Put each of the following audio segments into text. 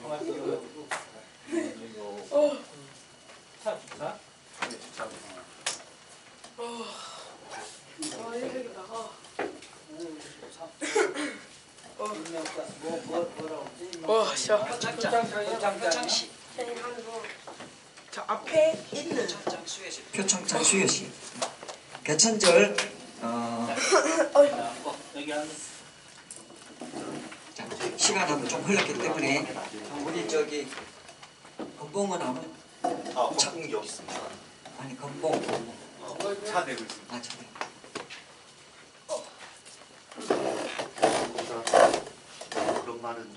표창시. 저 앞에 있는 표창장 수여시. 개천절 자, 시간은 좀 흘렀기 때문에 우리 저기 건봉은 아무 건봉 여기 있습니다. 아니 건봉 차 내고 있습니다. 아 참. 그런 말은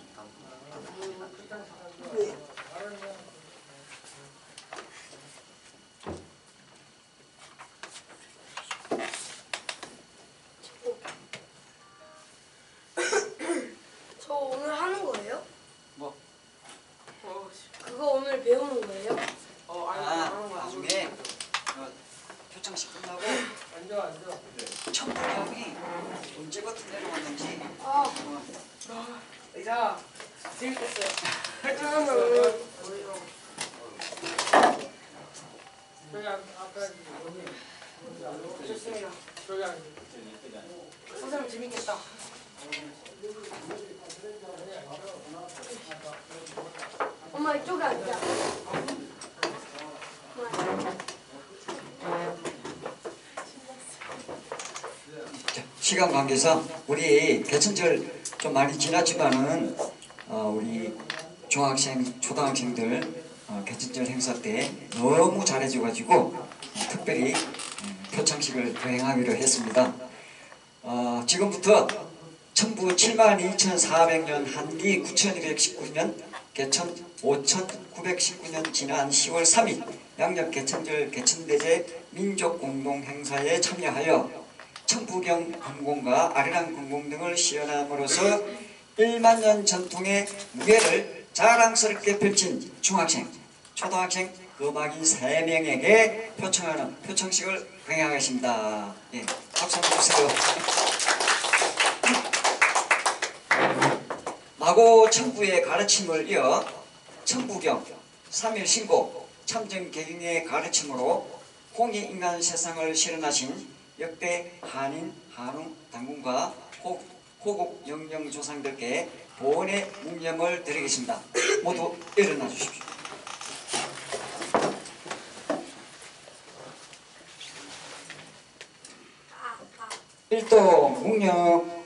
저 오늘 하는 거예요? 뭐? 그거 오늘 배우는 거예요? 나중에 표창식 끝나고 천부경이 언제부터 내려왔는지 의자 재밌겠어요. 좋습니다. 선생님 재밌겠다. 엄마 이쪽에 앉아. 시간 관계상 우리 개천절 좀 많이 지났지만은 우리 중학생, 초등학생들 개천절 행사 때 너무 잘해줘가지고 특별히 표창식을 거행하기로 했습니다. 지금부터 천부 72,400년 한기 9,219년 개천 5,919년 지난 10월 3일 양력 개천절 개천대제 민족공동행사에 참여하여 천부경 금공과 아리랑 금공 등을 시연함으로써 1만 년 전통의 무게를 자랑스럽게 펼친 중학생, 초등학생 금학인 3명에게 표창하는 표창식을 거행하겠습니다. 예, 박수 한번 주세요. 마고 천부의 가르침을 이어 천부경, 3일 신고, 참정개경의 가르침으로 홍익인간 세상을 실현하신 역대 한인, 한웅, 당군과 호국 영령 조상들께 보원의 묵념을 드리겠습니다. 모두 일어나 주십시오. 일동 묵념.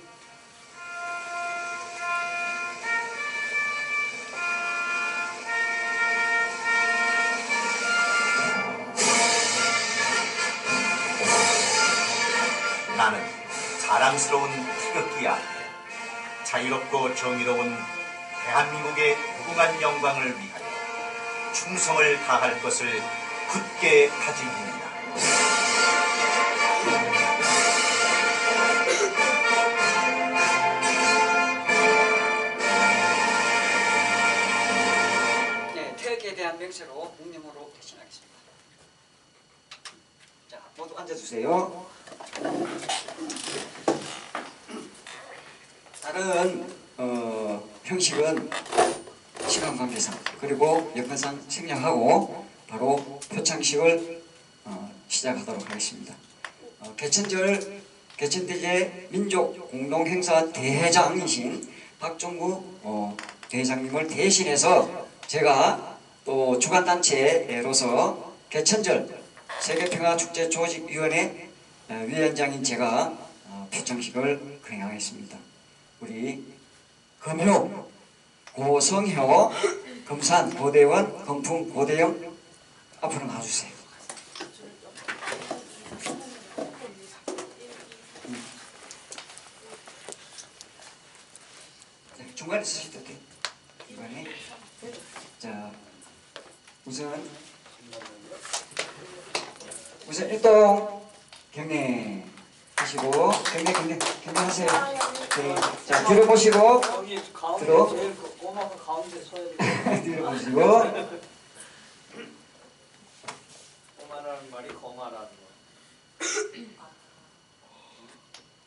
나는 자랑스러운 태극기 아래 자유롭고 정의로운 대한민국의 무궁한 영광을 위하여 충성을 다할 것을 굳게 다짐합니다. 네, 태극기에 대한 명세로 묵념으로 대신하겠습니다. 자, 모두 앉아주세요. 다른 형식은 시간 관계상 그리고 여건상 생략하고 바로 표창식을 시작하도록 하겠습니다. 개천절 개천대제 민족공동행사 대회장이신 박종구 대회장님을 대신해서 제가 또 주관단체로서 개천절 세계평화축제조직위원회 위원장인 제가 표창식을 거행하겠습니다. 우리 금효, 고성효, 금산, 고대원, 금풍, 고대영 앞으로 나와주세요. 중간에 쓰셔도 돼. 중간에. 자, 우선 일동 경례 하시고 경례하세요. 네. 자, 뒤로 보시고 뒤로 뒤로 보시고 거마라는 말이 거마라는 거.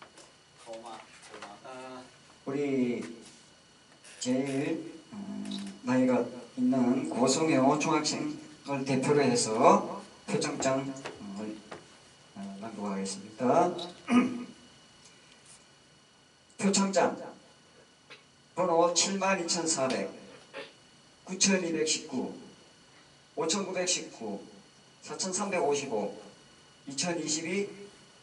거마. 우리 제일 나이가 있는 고성여 중학생을 대표로 해서 표창장을 낭독하겠습니다. 표창장 번호 72,400 9,219 5,919 4,355 2022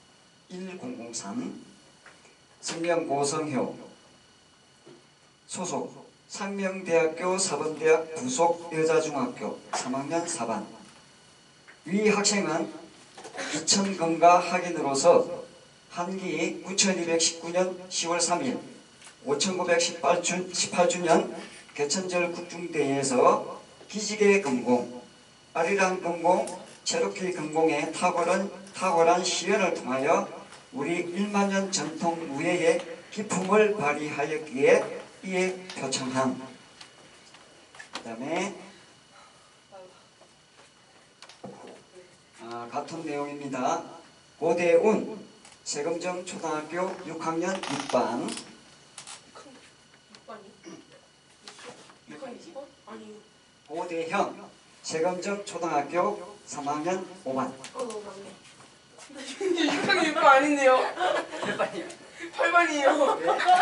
1003 성명 고성효 소속 상명대학교 사범대학 부속 여자중학교 3학년 4반. 위 학생은 기천검가 학인으로서 한기 9219년 10월 3일 5918주년 개천절 국중대회에서 기지개 금공, 아리랑 금공, 체로키 금공의 탁월한 시연을 통하여 우리 1만년 전통 무예의 기품을 발휘하였기에 이에 표창함. 그 다음에 같은 내용입니다. 고대운 세금정 초등학교 6학년 6반. 6번? 아니. 고대형 세금정 초등학교 3학년 5반. 너무 많네. 이제 6학년 6반 아닌데요? 8반이에요.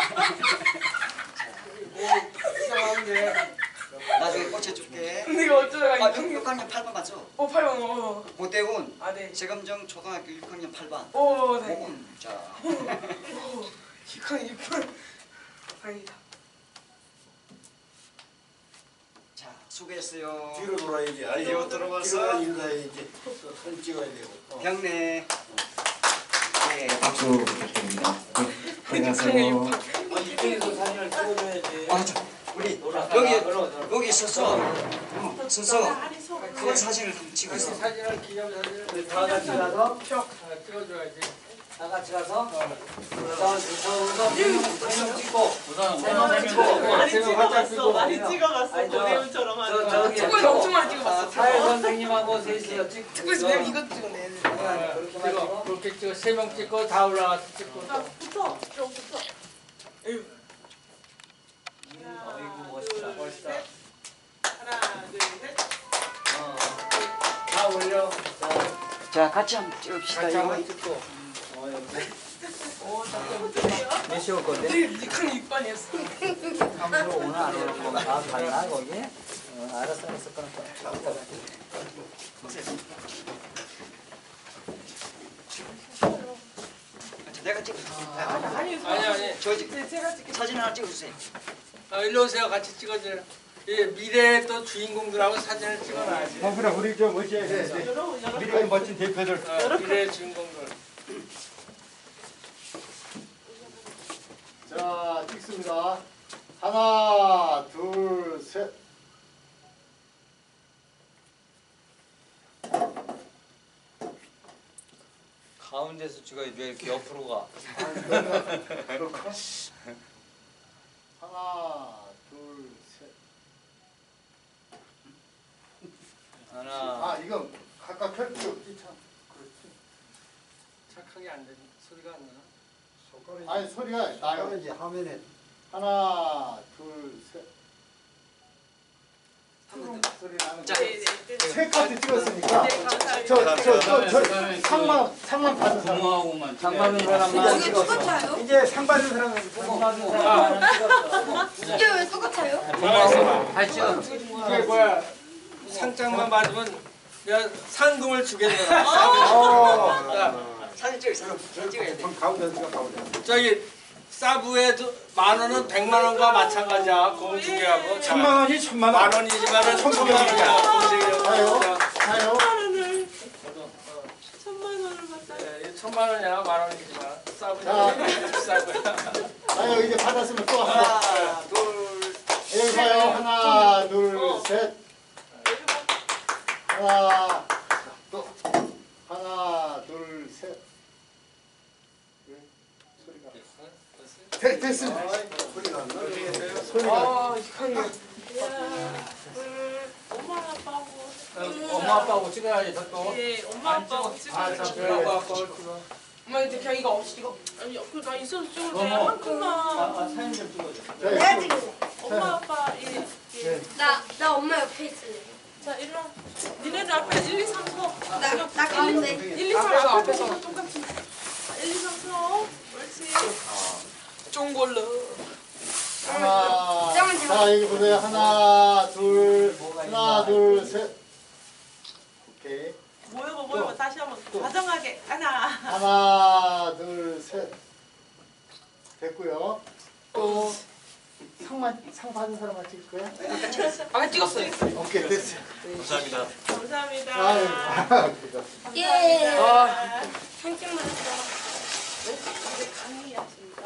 이상한데. 나중에 꽂혀줄게. 근데 이거 어쩌다가 6학년 8반 맞죠? 8반. 고대운 아, 네. 세금정 초등학교 6학년 8반. 오, 네. 5번. 자, 6학년 6반. 다행이다. 자 수고했어요. 뒤로 돌아야지. 아니, 뒤로 들어와서 뒤로 인사해야지. 사진 찍어야 되고. 병내. 네, 박수 부탁드립니다. 네, 들어가세요. 이쪽에서 사진을 찍어줘야지. 자, 우리 여기 서서 그 사진을 한번 찍어서. 사진을 기념사진을 다 같이 가서 찍어줘야지. 다 같이 가서 세명 찍고 세명 활짝 찍고 많이 찍어봤어. 고대훈처럼 하는 거. 저기 특별히 엄청 많이 찍어봤어. 사회 선생님하고 셋이서 찍고 특별히 내가 이것도 찍었네. 그렇게 찍어 3명 찍고 다 올라가서 찍고 붙어. 좀 붙어. 에휴. 어이구 멋있다. 하나, 둘, 셋. 다 올려. 자, 같이 한번 찍읍시다. 같이 이거. 한번 찍고. 오, 잠깐만. 몇 시올 건데? 6학년 6반이었어. 함부로 오늘 안 올 거야. 아, 달라 거기? 알았어. 끊었어. 내가 찍을게. 아니. 저 제가 찍게. 사진 하나 찍어주세요. 일로 오세요. 같이 찍어줘요. 예, 미래의 또 주인공들하고 사진을 찍어놔야지. 그래, 우리 저 멋있어야 돼. 미래의 멋진 대표들. 미래의 주인공들. 자, 찍습니다. 하나, 둘, 셋. 가운데서 찍어야지 왜 이렇게 옆으로 가? 그렇고. 하나, 둘, 셋. 하나. 아, 이거 각각 펼쳐. 참. 그렇지. 착하게 안 되니 소리가 안 나나? 아니, 소리가 나요. 이제 화면에 하나, 둘, 셋. 소리 나는. 자, 세 카트 찍었으니까. 네, 감사합니다. 저 상만 받은 사람. 부모하고만 상 받는 사람만 이게 똑같아요? 이제 상 받은 사람은 상 받는 사람만 찍었어. 이게 왜 똑같아요? 부모하고만 다 찍어. 이게 뭐야? 상장만 받으면 내가 상금을 주겠네. 사진 찍어야 돼. 그럼 가운데 찍어, 가운데. 저기 사부에 10,000원은 1,000,000원과 마찬가지야. 공 두 개하고. 1,000만 원이 1,000만 원. 10,000원이지만은 1,000,000원이야. 가요. 가요. 1,000만 원을 받다. 1,000,000원이야. 10,000원이지만 사부야. 비싸고요. 가요. 이제 받았으면 또 하나. 하나, 둘, 여기 봐요. 하나, 둘, 셋. 하나, 또. 하나, 둘, 셋. 왜? 소리가. 됐습니다. 소리가 안 나. 소리가. 아, 6학년. 엄마 아빠하고. 엄마 아빠하고 찍어야지 또. 예, 엄마 아빠하고 아, 찍어요. 참, 엄마 아빠하고 찍어. 엄마 이제 그냥 이거 없이 이거. 아니, 나 있어서 찍어도 돼. 어머. 한 칸만. 사진 좀 찍어줘. 자, 내가 찍을래. 엄마 아빠 예. 나 나 엄마 옆에 있을래. 자, 일로 와. 니네들 앞에 1, 2, 3 서. 나 가운데. 1, 2, 3 앞에서 똑같이. 1, 2, 3 서. 옳지. 쫑골러. 하나. 짱은 제가- 자 여기 보세요. 하나 둘 셋. 오케이. 모여봐. 다시 한번. 다정하게. 하나. 하나 둘 셋. 됐고요. 또 상 받은 사람 찍을 거야? 아까 찍었어요. 오케이 됐어요. 감사합니다. 감사합니다. 아유. 예. 아. 한쪽 맞았어. 이제 강의하십니다.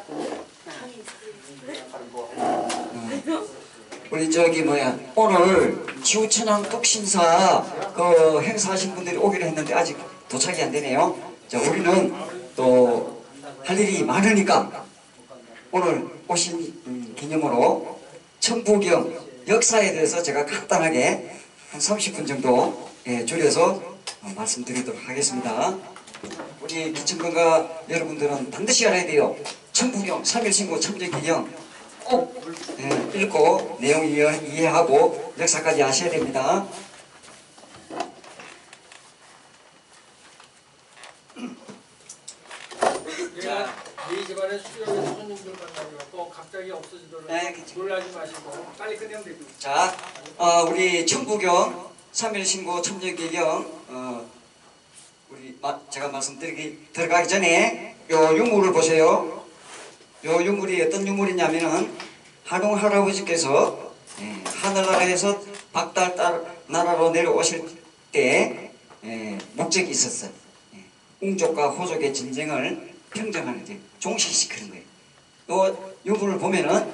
우리 저기 오늘 지구천왕 뚝심사 그 행사하신 분들이 오기로 했는데 아직 도착이 안 되네요. 자, 우리는 또 할 일이 많으니까 오늘 오신 기념으로 천부경 역사에 대해서 제가 간단하게 한 30분 정도 줄여서 말씀드리도록 하겠습니다. 우리 기천건가 여러분들은 반드시 알아야 돼요. 천부경 3.1신고 참전기경 꼭 읽고 내용 이해하고 역사까지 아셔야 됩니다. 내가 네 집안에 수요일에 손님들 만나고 갑자기 없어지도록 네, 그쵸. 놀라지 마시고 빨리 끝내면 되고. 자, 우리 천부경 3.1신고 참전기경 우리 제가 들어가기 전에 요 유물을 보세요. 요 유물이 어떤 유물이냐면은 한웅 할아버지께서 하늘나라에서 박달 나라로 내려오실 때 목적이 있었어요. 웅족과 호족의 전쟁을 평정하는 데 종식시키는 거예요. 요 유물을 보면은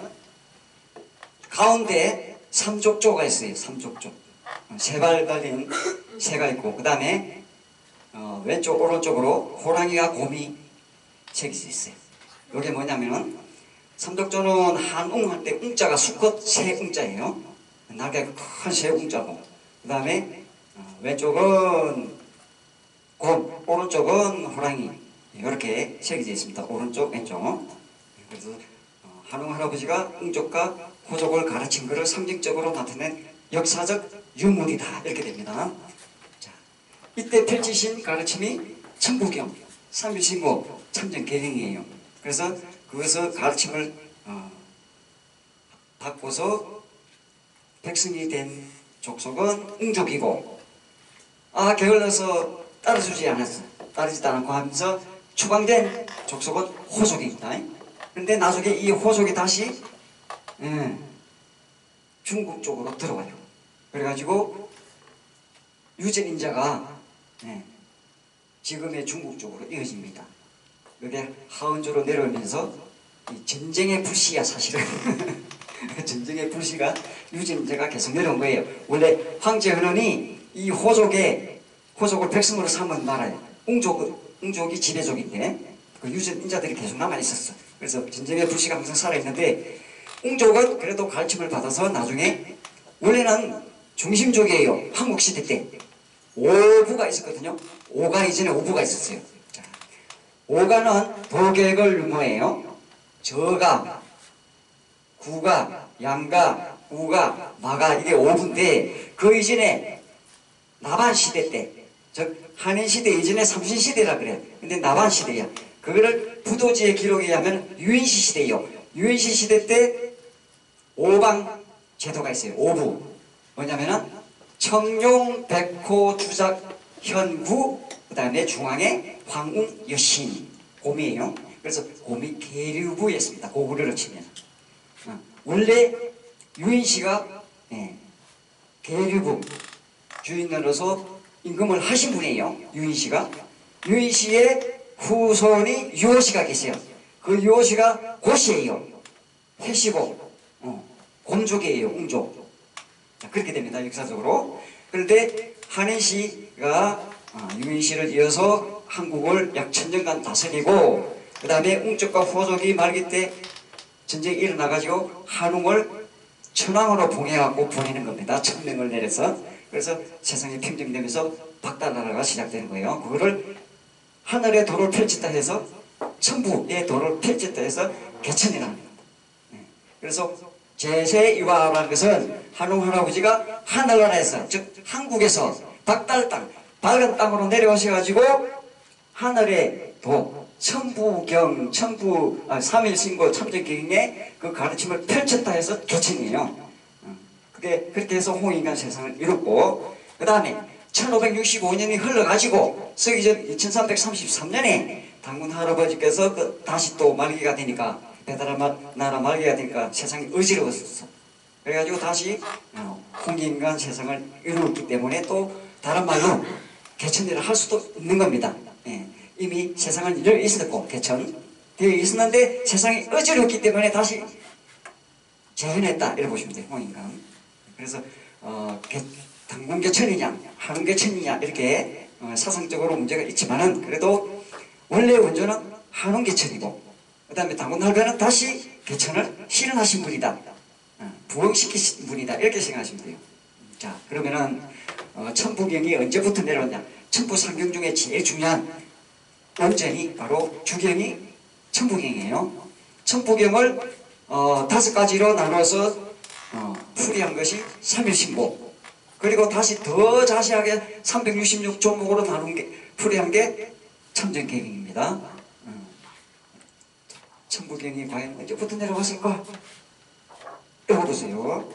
가운데 삼족조가 있어요. 삼족조. 세 발 달린 새가 있고 그 다음에 왼쪽 오른쪽으로 호랑이와 곰이 새겨져 있어요. 이게 뭐냐면은 삼족조는 한웅 할 때 웅자가 수컷 새 웅자예요. 날개가 큰 새 웅자고 그 다음에 왼쪽은 곰, 오른쪽은 호랑이 이렇게 새겨져 있습니다. 오른쪽, 왼쪽. 그래서 한웅 할아버지가 웅족과 호족을 가르친 것을 상징적으로 나타낸 역사적 유물이다 이렇게 됩니다. 자, 이때 펼치신 가르침이 천부경, 3.1신고 참전계령이에요. 그래서 그것을 가르침을 받고서 백성이 된 족속은 웅족이고 게을러서 따라주지 않았어. 따르지도 않고 하면서 추방된 족속은 호족입니다. 그런데 나중에 이 호족이 다시 중국 쪽으로 들어와요. 그래가지고 유전인자가 지금의 중국 쪽으로 이어집니다. 이게 하은조로 내려오면서 이 전쟁의 불씨야 사실은. 전쟁의 불씨가 유전인자가 계속 내려온 거예요. 원래 황제 헌원이 이 호족을 백성으로 삼은 나라예요. 웅족이 지배족인데 그 유전인자들이 계속 남아있었어. 그래서 전쟁의 불씨가 항상 살아있는데 웅족은 그래도 가르침을 받아서 나중에 원래는 중심족이에요. 한국시대 때 오부가 있었거든요. 오가 이전에 오부가 있었어요. 자, 오가는 도객을 유모해요. 저가, 구가, 양가, 우가, 마가 이게 오부인데 그 이전에 나반시대 때 즉 한인시대 이전에 삼신시대라 그래요. 근데 나반시대야. 그거를 부도지의 기록에 의하면 유인시 시대예요. 유인시 시대 때 오방 제도가 있어요. 오부. 뭐냐면은 청룡, 백호, 주작, 현구, 그 다음에 중앙에 황웅, 여신, 곰이에요. 그래서 곰이 계류부였습니다. 고구려로 치면. 원래 유인시가 계류부 주인으로서 임금을 하신 분이에요. 유인시가. 유인시의 후손이 유호시가 계세요. 그 유호시가 고시예요. 해시고 곰족이에요. 웅족. 자, 그렇게 됩니다. 역사적으로. 그런데 한인시가 유인시를 이어서 한국을 약 1000년간 다스리고 그 다음에 웅족과 호족이 말기 때 전쟁이 일어나가지고 한웅을 천왕으로 봉해갖고 보내는 겁니다. 천명을 내려서. 그래서 세상이 평정되면서 박달나라가 시작되는 거예요. 그거를 하늘의 도를 펼친다 해서 천부의 도를 펼쳤다 해서 개천이라는 겁니다. 그래서 제세이화라는 것은 한웅 할아버지가 하늘나라에서 즉 한국에서 박달 땅 밝은 땅으로 내려오셔가지고 하늘의 도 천부경 삼일신고 참전경의 그 가르침을 펼쳤다 해서 개천이에요. 그게 그렇게 해서 홍익인간 세상을 이뤘고 그 다음에 1565년이 흘러가지고 서기전 2333년에 당군 할아버지께서 다시 또 말기가 되니까 배달의 나라 말기가 되니까 세상이 어지러웠었어. 그래가지고 다시 홍익인간 세상을 이루었기 때문에 또 다른 말로 개천이라 할 수도 있는 겁니다. 예. 이미 세상은 늘 있었고 개천 되어 있었는데 세상이 어지럽기 때문에 다시 재현했다 이렇게 보시면 돼요. 홍익인간. 그래서 당군개천이냐 한웅개천이냐 이렇게 사상적으로 문제가 있지만은 그래도 원래 원조는 한웅개천이고 그 다음에 당군할배는 다시 개천을 실현하신 분이다. 부흥시키신 분이다 이렇게 생각하시면 돼요. 자 그러면은 천부경이 언제부터 내려왔냐. 천부상경 중에 제일 중요한 원전이 바로 주경이 천부경이에요. 천부경을 5가지로 나눠서 풀이한 것이 삼일신고 그리고 다시 더 자세하게 366조목으로 풀이한 게 참전계경입니다. 천부경이 과연 언제부터 내려왔을까? 이거 보세요.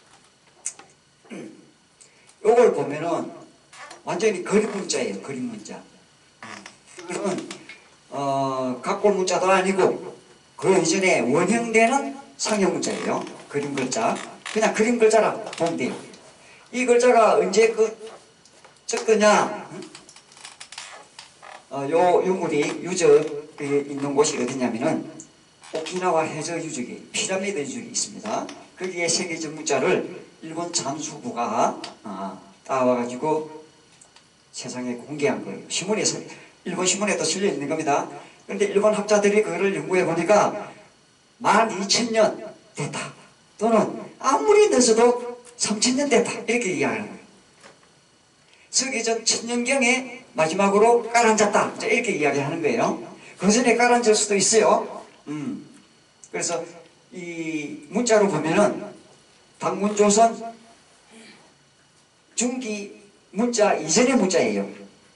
이걸 보면은 완전히 그림 문자예요. 그림 문자. 이거는 각골 문자도 아니고 그 이전에 원형되는 상형 문자예요. 그림 글자. 그냥 그림 글자라 보면 돼요. 이 글자가 언제 적더냐? 요 유물이 유적에 있는 곳이 어디냐면은 오키나와 해저 유적이 피라미드 유적이 있습니다. 거기에 새겨진 문자를 일본 잠수부가 따와가지고 세상에 공개한 거예요. 신문에서 일본 신문에도 실려 있는 겁니다. 그런데 일본 학자들이 그거를 연구해 보니까 12,000년 됐다. 또는 아무리 늦어도 3,000년 됐다. 이렇게 이야기하는 거예요. 서기전 1000년경에 마지막으로 깔아앉았다. 이렇게 이야기하는 거예요. 그 전에 깔아앉을 수도 있어요. 그래서 이 문자로 보면은 당군조선 중기 문자 이전의 문자예요.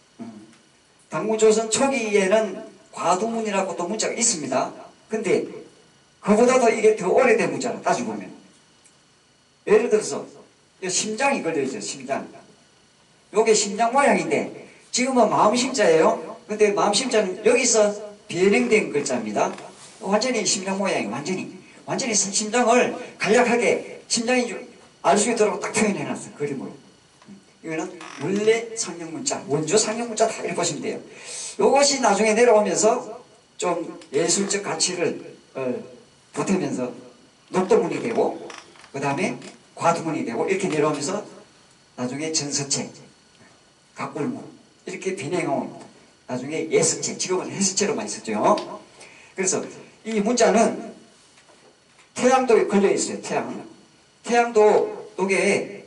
당군조선 초기에는 과두문이라고 또 문자가 있습니다. 근데 그보다도 이게 더 오래된 문자라 따지고 보면 예를 들어서 심장이 걸려있죠. 심장. 요게 심장 모양인데 지금은 마음심자예요. 근데 마음심자는 여기서 변형된 글자입니다. 완전히 심장 모양이 완전히 심장을 간략하게 심장이 알 수 있도록 딱 표현해놨어요. 그림으로. 이거는 원래 상형문자, 원조 상형문자 다 이렇게 보시면 돼요. 이것이 나중에 내려오면서 좀 예술적 가치를 보태면서 녹도문이 되고 그 다음에 과두문이 되고 이렇게 내려오면서 나중에 전서체, 각골문 이렇게 변형한 나중에 예서체, 지금은 해서체로 많이 쓰죠. 그래서 이 문자는 태양도 걸려있어요. 태양도 여기에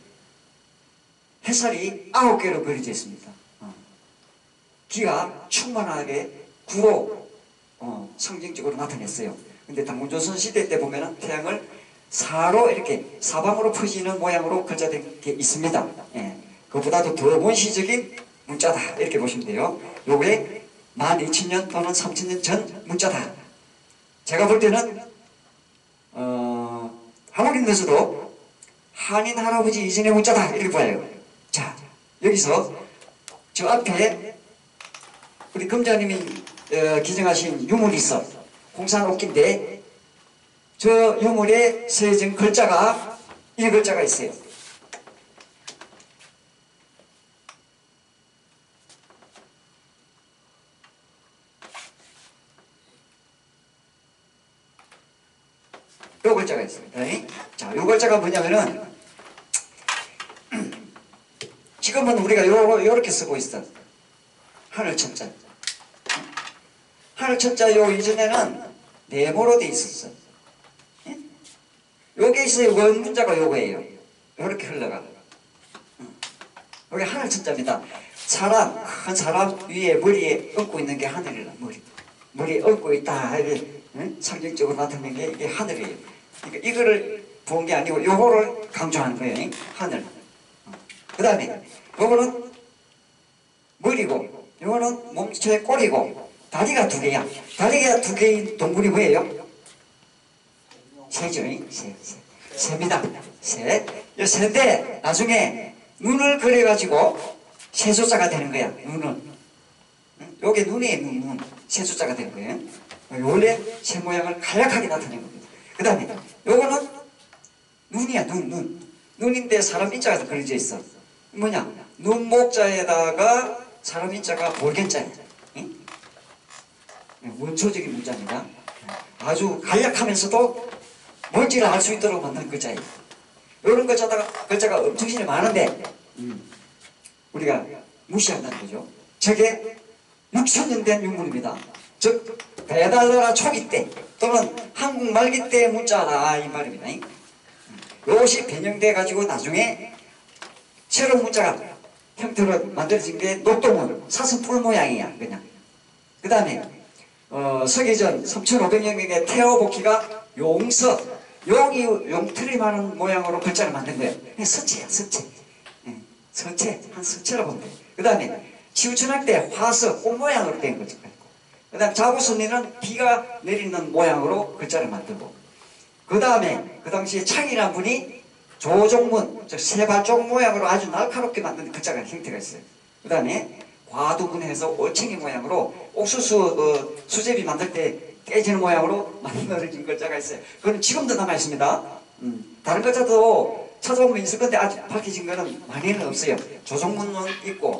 햇살이 9개로 그려져 있습니다. 기가 충만하게 구로 상징적으로 나타냈어요. 근데 당군조선 시대 때 보면은 태양을 사로 이렇게 사방으로 퍼지는 모양으로 글자된 게 있습니다. 예. 그보다도 더 원시적인 문자다 이렇게 보시면 돼요. 요게 12,000년 또는 3,000년 전 문자다. 제가 볼 때는 아무리 늦어도 한인 할아버지 이전의 문자다 이렇게 봐요. 자 여기서 저 앞에 우리 금자님이 기증하신 유물이 있어. 홍산옥기인데 저 유물에 새겨진 글자가 이 글자가 있어요. 요 글자가 있습니다. 자, 요 글자가 뭐냐면은 지금은 우리가 요렇게 쓰고 있어. 하늘천자. 하늘천자 요 이전에는 네모로 돼 있었어. 요게 있어요. 원문자가 요거예요. 요렇게 흘러가. 요게 하늘천자입니다. 큰 사람 위에 머리에 얹고 있는 게 하늘이라. 머리에 얹고 있다. 이게 상징적으로 나타내는 게 이게 하늘이에요. 그러니까 이거를 부은 게 아니고 요거를 강조하는 거예요. 하늘. 그 다음에 요거는 머리고 요거는 몸체의 꼬리고 다리가 두 개야. 다리가 두 개인 동물이 뭐예요? 새죠. 새입니다. 새. 이 새인데 나중에 눈을 그려가지고 새숫자가 되는 거야. 눈을. 요게 눈이에요. 눈. 새숫자가 되는 거예요. 원래 새 모양을 간략하게 나타낸 겁니다. 그 다음에 요거는 눈이야. 눈인데 사람 인자가 그려져 있어. 뭐냐? 눈목자에다가 사람 인자가 볼견자야. 응? 원초적인 문자입니다. 아주 간략하면서도 뭔지를 알 수 있도록 만든 글자예요. 이런 글자가 엄청 많은데 우리가 무시한다는 거죠. 저게 6,000년 된 유물입니다. 즉 배달나라 초기 때 또는 한국 말기 때 문자다 이 말입니다. 이것이 변형돼 가지고 나중에 새로운 문자가 형태로 만들어진 게 녹동문 사슴뿔 모양이야 그냥. 그 다음에 서기전 3,500년경에 태어복희가 용틀이 많은 모양으로 글자를 만든 거예요. 서체야 서체. 서체 한 서체라고 보면 돼요. 그 다음에 치우천할 때 화서 꽃 모양으로 된 글자가 있고, 그 다음 자부선리는 비가 내리는 모양으로 글자를 만들고, 그 다음에 그 당시에 창이라는 분이 조종문, 즉 세발종 모양으로 아주 날카롭게 만든 글자가 형태가 있어요. 그 다음에 과두문해서 올챙이 모양으로 옥수수 수제비 만들 때 깨지는 모양으로 만들어진 글자가 있어요. 그건 지금도 남아 있습니다. 다른 글자도 찾아보면 있을 건데 아직 밝혀진 거는 많이는 없어요. 조종문은 있고,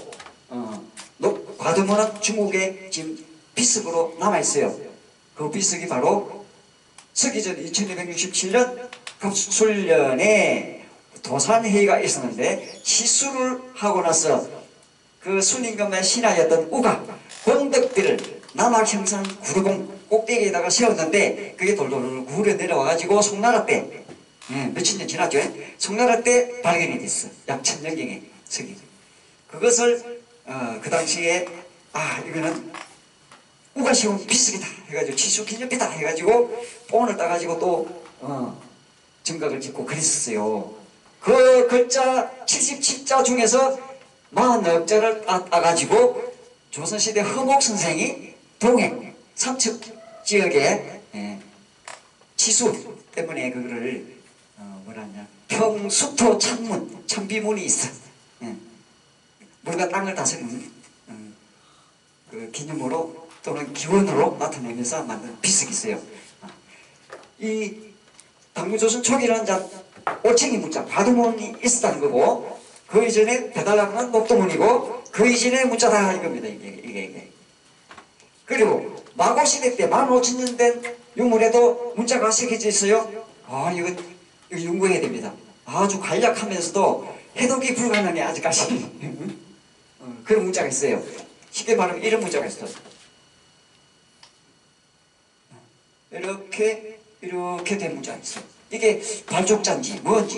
과두문은 중국에 지금 비석으로 남아 있어요. 그 비석이 바로 서기전 2267년 갑술년에 도산회의가 있었는데 시술을 하고 나서 그 순임금의 신하였던 우가 공덕들을 남학형산 구르공 꼭대기에다가 세웠는데 그게 돌돌 구려 내려와가지고 송나라 때 몇천 년 지났죠. 송나라 때 발견이 됐어. 약 1000년경에 서기. 그것을 그 당시에 이거는 우가 세운 비석이다 해가지고 치수기념비다 해가지고 뽕을 따가지고 또 정각을 짓고 그랬었어요. 그 글자 77자 중에서 40억자를 따가지고 조선시대 허목 선생이 동해 삼척 지역에 치수 때문에 그거를 뭐라냐 평수토 창문 천비문이 있어. 우리가 땅을 다스리는 그 기념으로 또는 기원으로 나타내면서 만든 비석이 있어요. 이 당구조선 초기는 올챙이 문자 과두문이 있었다는 거고, 그 이전에 배달나라는 녹두문이고, 그 이전에 문자다 이겁니다. 이게. 그리고 마고시대 때 15,000년 된 유물에도 문자가 새겨져 있어요. 이거 연구해야 됩니다. 아주 간략하면서도 해독이 불가능해 아직까지. 그런 문자가 있어요. 쉽게 말하면 이런 문자가 있어요. 이렇게 된 문자가 있어요. 이게 발족자인지 뭔지.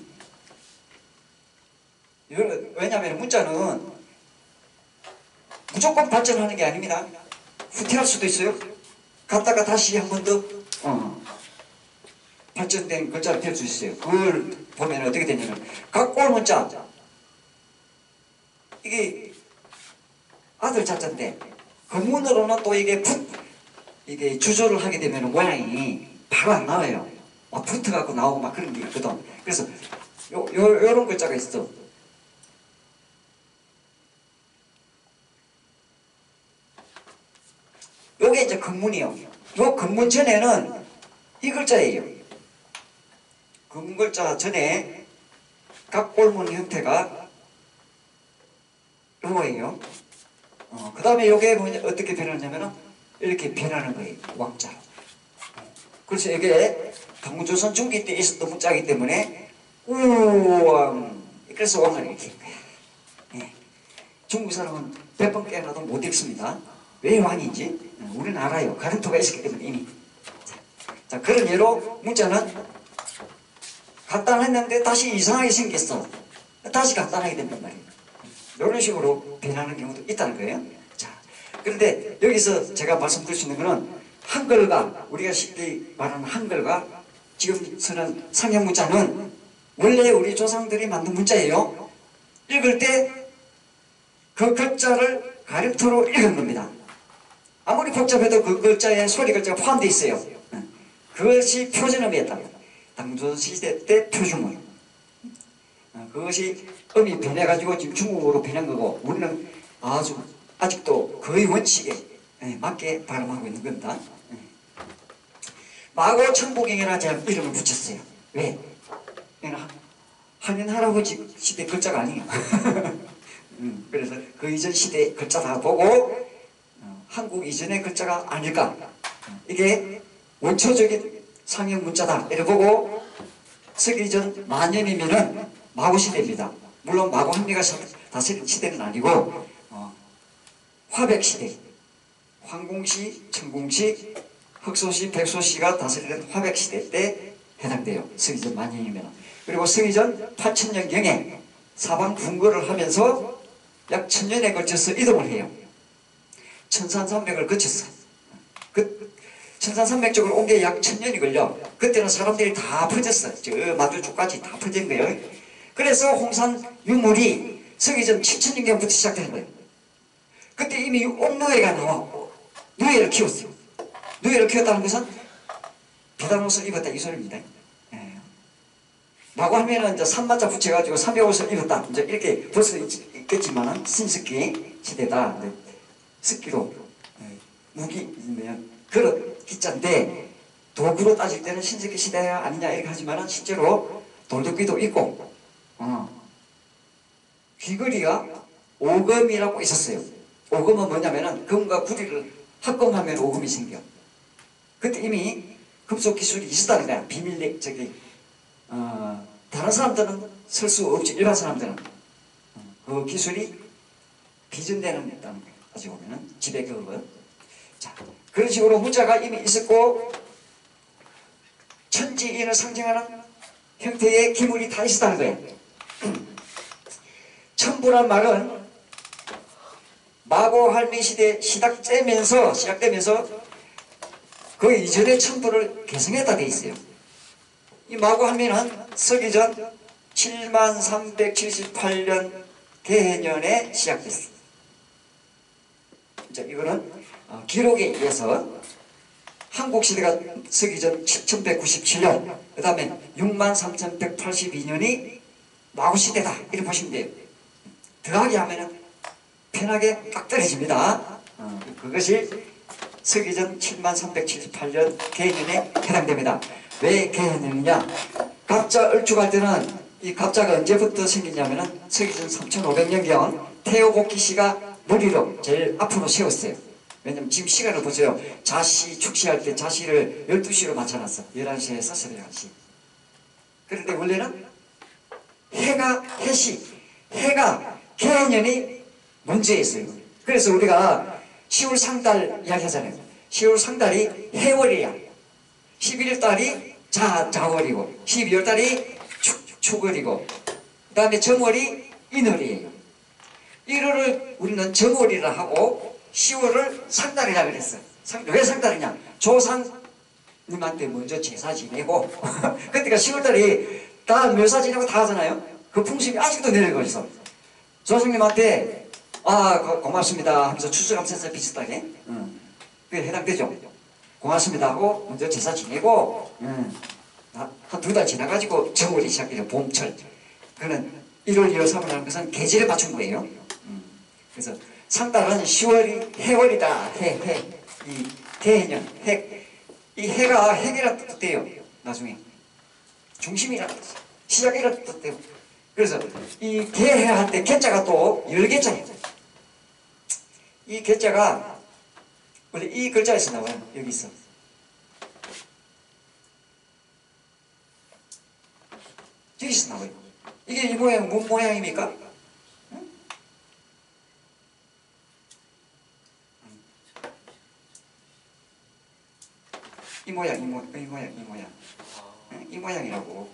왜냐하면 문자는 무조건 발전하는 게 아닙니다. 후퇴할 수도 있어요. 갔다가 다시 한 번 더 발전된 글자를 될 수 있어요. 그걸 보면 어떻게 되냐면 각골 문자 이게 아들 자자인데 금문으로는 또 이게 주조를 하게 되면 모양이 바로 안 나와요. 막 붙어갖고 나오고 막 그런 게 있거든. 그래서 요런 글자가 있어. 요게 이제 금문이요. 요 금문 전에는 이 글자예요. 금문 글자 전에 각골문 형태가 요거예요. 그 다음에 요게 어떻게 변하냐면은 이렇게 변하는 거예요. 왕자로. 그래서 이게 당구조선 중기 때 있었던 문자이기 때문에 우왕, 그래서 왕을 이렇게 한 거야. 중국 사람은 100번 깨어나도 못 읽습니다. 왜 왕인지 우리는 알아요. 가르토가 있었기 때문에 이미. 자, 그런 예로 문자는 간단했는데 다시 이상하게 생겼어. 다시 간단하게 된단 말이에요. 이런 식으로 변하는 경우도 있다는 거예요. 자, 그런데 여기서 제가 말씀드릴 수 있는 것은 한글과 우리가 쉽게 말하는 한글과 지금 쓰는 상형 문자는 원래 우리 조상들이 만든 문자예요. 읽을 때 그 글자를 가림토로 읽은 겁니다. 아무리 복잡해도 그 글자에 소리 글자가 포함되어 있어요. 그것이 표준음이었다. 당조시대 때 표준음. 그것이 음이 변해가지고 지금 중국어로 변한 거고, 우리는 아직도 거의 원칙에 맞게 발음하고 있는 겁니다. 마고 천부경이라는 제가 이름을 붙였어요. 왜? 한인 할아버지 시대 글자가 아니에요. 그래서 그 이전 시대 글자 다 보고 한국 이전의 글자가 아닐까. 이게 원초적인 상형 문자다. 이래 보고 서기전 만년이면은 마고 시대입니다. 물론 마고 한리가 다스린 시대는 아니고 화백 시대, 황공시, 청공시, 흑소시, 백소시가 다스리는 화백 시대 때 해당돼요. 서기전 만년이면. 그리고 서기전 8000년경에 사방 분거를 하면서 약 1000년에 걸쳐서 이동을 해요. 천산산맥을 거쳤어. 그 천산산맥 쪽으로 온 게 약 1000년이 걸려. 그때는 사람들이 다 퍼졌어. 저 마주쪽까지 다 퍼진 거예요. 그래서 홍산 유물이 서기전 7000년경부터 시작되는 거예요. 그때 이미 옥노예가 나와 노예를 키웠어요. 노예를 키웠다는 것은 비단 옷을 입었다 이 소리입니다. 라고 하면은 이제 산마자 붙여가지고 삼백옷을 입었다. 이제 이렇게 볼 수 있겠지만은 신석기 시대다. 석기로 무기 그릇 기자인데 도구로 따질 때는 신석기 시대야 아니냐 이렇게 하지만은 실제로 돌도끼도 있고 귀걸이가 오금이라고 있었어요. 오금은 뭐냐면은 금과 구리를 합금하면 오금이 생겨. 그때 이미 금속 기술이 있었다는 거야. 비밀 다른 사람들은 쓸 수 없지. 일반 사람들은 그 기술이 비전되는 데다는 거예요. 가지고 보면은 집에 그거. 자, 그런 식으로 문자가 이미 있었고 천지인을 상징하는 형태의 기물이 다 있었다는 거예요. 천부란 말은 마고 할미 시대 시작되면서 그 이전의 천부를 개성했다 돼 있어요. 이 마고 할미는 서기전 7378년 개해년에 시작됐어요. 자, 이거는 기록에 의해서 한국 시대가 서기전 7197년, 그 다음에 63,182년이 마고 시대다 이렇게 보시면 돼요. 더하기 하면은 편하게 딱 떨어집니다. 그것이 서기전 7378년 개해년에 해당됩니다. 왜 개해년이냐? 갑자 을주갈 때는 이 갑자가 언제부터 생기냐면은 서기전 3500년경 태오복기 씨가 머리로 제일 앞으로 세웠어요. 왜냐면 지금 시간을 보세요. 자시 축시할 때 자시를 12시로 맞춰놨어. 11시에서 새벽 1시. 그런데 원래는 해가 개해년이 먼저 했어요. 그래서 우리가 10월 상달 이야기 하잖아요. 10월 상달이 해월이야. 11월 달이 자월이고 12월 달이 축월이고 그 다음에 정월이 인월이에요. 1월을 우리는 정월이라 하고 10월을 상달이라 그랬어요. 왜 상달이냐? 조상님한테 먼저 제사 지내고 그때가 10월달이 다 묘사 지내고 다 하잖아요. 그 풍습이 아직도 내려가고 있어. 조상님한테 고맙습니다 하면서 추수감사절 비슷하게 그게 해당되죠. 고맙습니다 하고 먼저 제사 지내고 한 2달 지나가지고 정월이 시작돼요. 봄철. 그는 1월, 2월, 3월 하는 것은 계절에 맞춘 거예요. 그래서 상달은 10월이 해월이다. 이 개해년, 이 해가 핵이라는 뜻도 돼요. 나중에 중심이라는 뜻, 시작이라는 뜻도 돼요. 그래서 이 개해할 때 개자가 또 10개자예요. 이 개자가 원래 이 글자에서 나와요. 여기 있어. 여기서 나와요. 이게 이 모양 뭔 모양입니까? 응? 이 모양. 응? 이 모양이라고.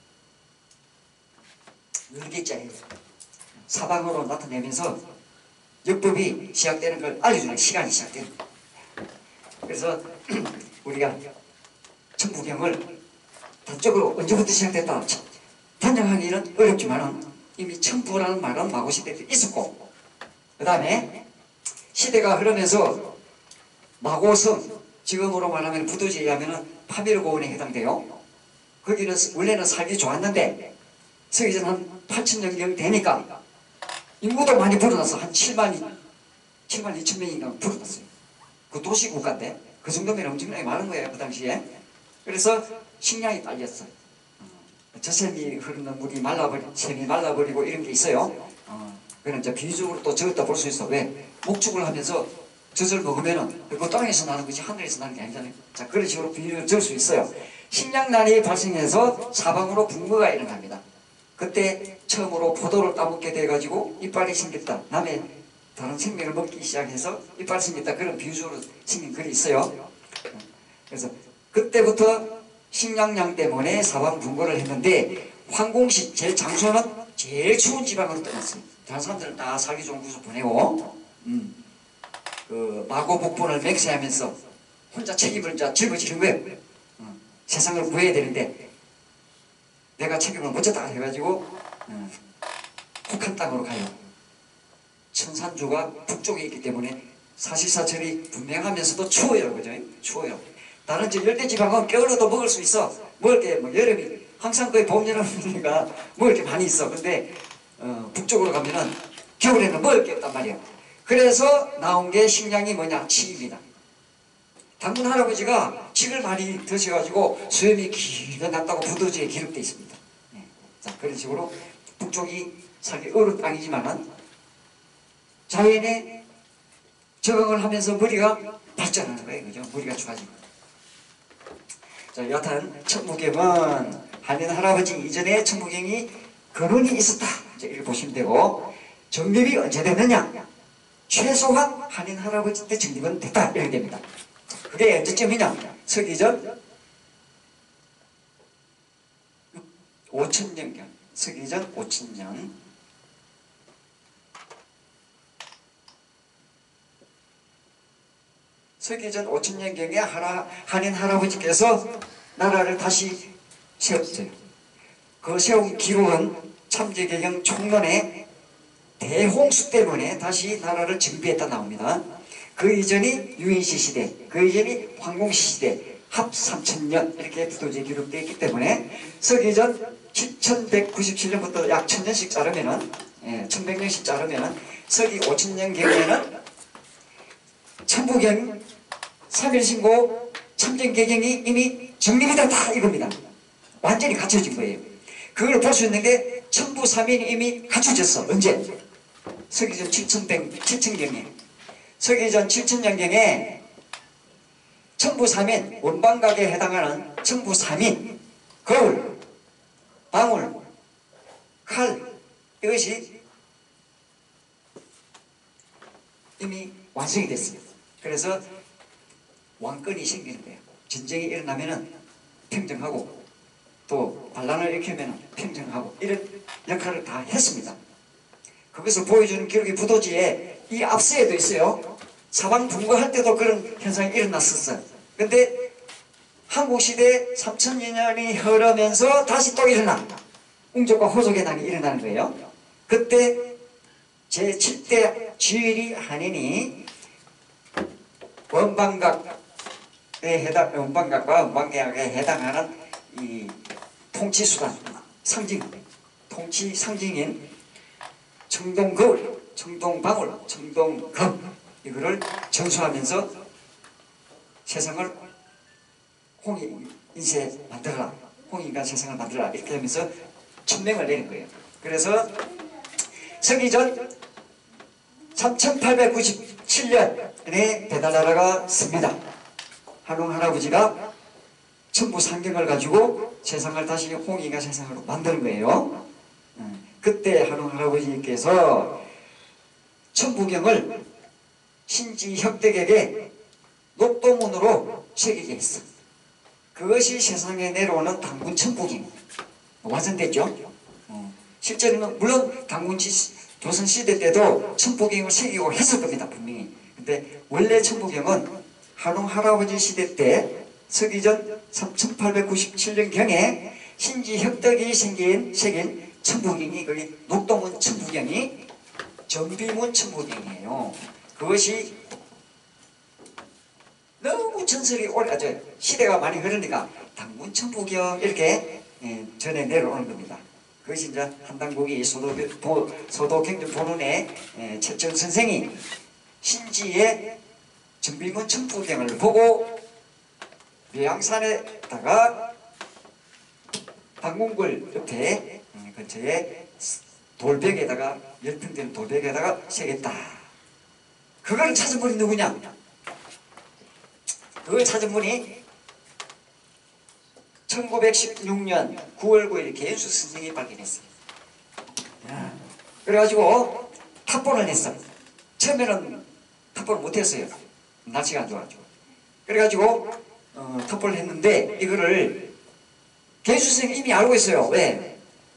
10개짜리예요. 사방으로 나타내면서 역법이 시작되는 걸 알려주는 시간이 시작되는 거예요. 그래서 우리가 천부경을 단적으로 언제부터 시작됐다 단정하기는 어렵지만은 이미 천부라는 말은 마고시대 때 있었고, 그 다음에 시대가 흐르면서 마고성, 지금으로 말하면 부도지에 의하면 파미르고원에 해당돼요. 거기는 원래는 살기 좋았는데 서기전 한 8,000년경 되니까 인구도 많이 불어났어. 한 7만 2천 명인가 불어났어요. 그 도시국가인데 그 정도면 엄청나게 많은 거예요, 그 당시에. 그래서 식량이 딸렸어요. 저샘이 흐르는 물이 샘이 말라버리고 이런 게 있어요. 그는 이제 비유적으로 또 저것도 볼 수 있어. 왜? 목축을 하면서 젖을 먹으면은 그 땅에서 나는 것이 하늘에서 나는 게 아니잖아요. 자, 그런 식으로 비유를 줄 수 있어요. 식량난이 발생해서 사방으로 붕괴가 일어납니다. 그때 처음으로 포도를 따먹게 돼가지고 이빨이 생겼다. 남의 다른 생명을 먹기 시작해서 이빨이 생겼다. 그런 비유적으로 생긴 글이 있어요. 그래서 그때부터 식량량 때문에 사방 분고를 했는데 황공시 제 장소는 제일 추운 지방으로 떠났어요. 다른 사람들은 다 살기 좋은 곳으로 보내고 그 마고 복본을 맹세하면서 혼자 책임을 이제 짊어지는 거예요. 세상을 구해야 되는데 내가 책임을 못 졌다 해가지고 북한 땅으로 가요. 천산주가 북쪽에 있기 때문에 사실사철이 분명하면서도 추워요. 그죠? 추워요. 다른 저 열대지방은 겨울에도 먹을 수 있어. 먹을 게 뭐 여름이 항상 거의 봄, 여름이니까 먹을 게 많이 있어. 근데 북쪽으로 가면은 겨울에는 먹을 게 없단 말이야. 그래서 나온 게 식량이 뭐냐? 칡입니다. 당군 할아버지가 칡을 많이 드셔가지고 수염이 길게 났다고 부도지에 기록되어 있습니다. 네. 자, 그런 식으로 북쪽이 살기 어려운 땅이지만은 자연에 적응을 하면서 머리가 발전하는 거예요. 그죠? 머리가 좋아지고. 자, 여하튼 천부경은 한인 할아버지 이전에 천부경이 근원이 있었다. 이제 이렇게 보시면 되고, 정립이 언제 됐느냐? 최소한 한인 할아버지 때 정립은 됐다. 이렇게 됩니다. 그게 언제쯤이냐? 서기전 5,000년경. 서기전 5,000년. 서기전 5,000년경에 한인 할아버지께서 나라를 다시 세웠어요. 그 세운 기록은 참제개경 총론에 대홍수 때문에 다시 나라를 정비했다 나옵니다. 그 이전이 유인시 시대, 그 이전이 황공시 시대, 합 3,000년 이렇게 부도지에 기록되어 있기 때문에 서기전 7197년부터 약 1,000년씩 자르면은 1,100년씩 자르면은 서기 5,000년경에는 천부경, 3.1신고, 참전개경이 이미 정립이 됐다 이겁니다. 완전히 갖춰진 거예요. 그걸 볼 수 있는 게 천부 3인이 이미 갖춰졌어. 언제? 서기전 7,000년경에. 서기전 7,000년경에 천부 3인, 원방각에 해당하는 천부 3인, 거울, 방울, 칼, 이것이 이미 완성이 됐어요. 그래서 왕권이 생기는 거예요. 전쟁이 일어나면은 평정하고 또 반란을 일으키면 평정하고 이런 역할을 다 했습니다. 그것을 보여주는 기록이 부도지에 이 앞서에도 있어요. 사방 분거할 때도 그런 현상이 일어났었어요. 근데 한국시대 3,000년이 흐르면서 다시 또 일어나. 웅족과 호족의 난이 일어나는 거예요. 그때 제7대 주일이 한인이 원방각과 원방계약에 해당하는 이 통치수단, 통치 상징인 청동거울, 청동방울, 청동금 이거를 전수하면서 세상을 홍인세 만들어라, 홍인간 세상을 만들어라 이렇게 하면서 천명을 내린 거예요. 그래서 서기전 3897년에 배달나라가 씁니다. 한웅 할아버지가 천부 상경을 가지고 세상을 다시 홍인간 세상으로 만드는 거예요. 그때 한웅 할아버지께서 천부경을 신지혁덕에게 녹도문으로 새기게 했어. 그것이 세상에 내려오는 당군 천부경. 완성됐죠? 실제로는 물론 당군지 조선시대 때도 천부경을 새기고 했을 겁니다. 분명히. 근데 원래 천부경은 한웅 할아버지 시대 때 서기전 1897년경에 신지 혁덕이 새긴 천부경이 거기 녹동문 천부경이 정비문 천부경이에요. 그것이 너무 전설이 오래 시대가 많이 흐르니까 당문 천부경 이렇게 전해 내려오는 겁니다. 그것이 이제 한당국이 소도경전 본원의 최천 선생이 신지의 정비문 천부경을 보고 묘양산에다가 당궁굴 옆에 근처에 돌벽에다가 열평되는 돌벽에다가 새겼다. 그걸 찾은 분이 누구냐? 그걸 찾은 분이 1916년 9월 9일 개연수 선생이 발견했어요. 그래가지고 탑본을 했어. 처음에는 탑본을 못했어요. 날씨가 안 좋아가지고. 그래가지고 탑본을 했는데 이거를 개연수 선생이 이미 알고 있어요. 왜?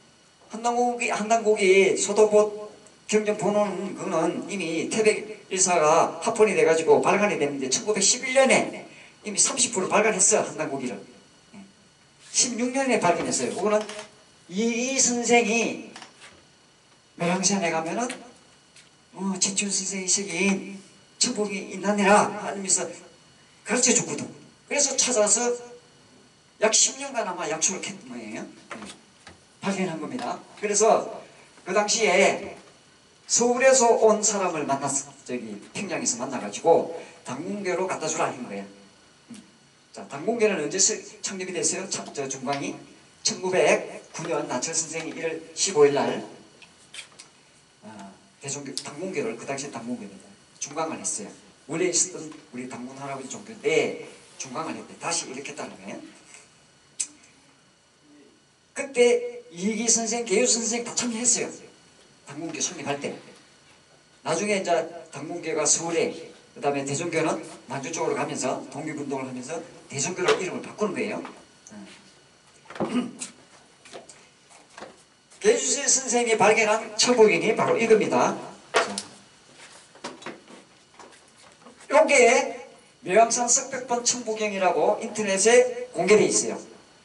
한당국이 소도보 경전 본원 그거는 이미 태백 일사가 합본이 돼가지고 발간이 됐는데 1911년에 이미 30% 발간했어. 한당국이를 16년에 발견했어요. 그거는 이 선생이 묘양산에 가면은 최춘 선생이 새긴 천복이 있나니라 하면서 가르쳐 줬거든. 그래서 찾아서 약 10년간 아마 약초를 캤던 거예요. 발견한 겁니다. 그래서 그 당시에 서울에서 온 사람을 만났어. 평양에서 만나가지고 당궁계로 갖다 주라 한 거예요. 자, 당궁계는 언제 창립이 됐어요? 중광이 1909년 나철 선생이 1월 15일 날 대종교 당궁계를 그 당시에 당궁계입니다. 중광을 했어요. 원래 있었던 우리 당군 할아버지 종교인데 중광을 했대. 다시 일으켰다는 거예요. 그때 이기 선생, 개유 선생 다 참여했어요. 당궁계 설립할 때. 나중에 이제 당궁계가 서울에, 그 다음에 대종교는 만주 쪽으로 가면서 독립운동을 하면서 대종교로 이름을 바꾸는 거예요. 개유수 선생이 발견한 천부경이 바로 이겁니다. 요게 묘양산 석백본 천부경이라고 인터넷에 공개되어 있어요.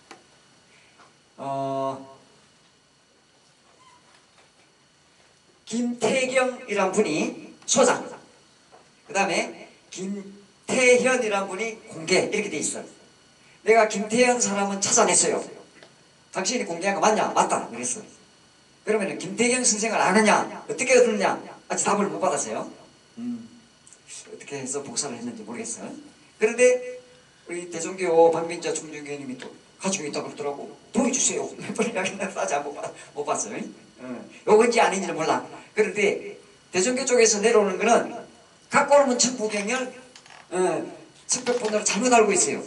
김태경이란 분이 소장, 그 다음에 김태현이란 분이 공개 이렇게 돼 있어요. 내가 김태현 사람은 찾아냈어요. 당신이 공개한 거 맞냐? 맞다 그랬어. 그러면 김태경 선생을 아느냐? 어떻게 얻었냐? 아직 답을 못 받았어요. 어떻게 해서 복사를 했는지 모르겠어요. 그런데 우리 대종교 박민자 총정교님이 또 가지고 있다고 그러더라고. 보여주세요. 몇 번 이야기했는데 아직 못 봤어요. 요건지 아닌지는 몰라. 그런데 대종교 쪽에서 내려오는 거는 갖고 오는 천부경을 석백본으로 잘못 알고 있어요.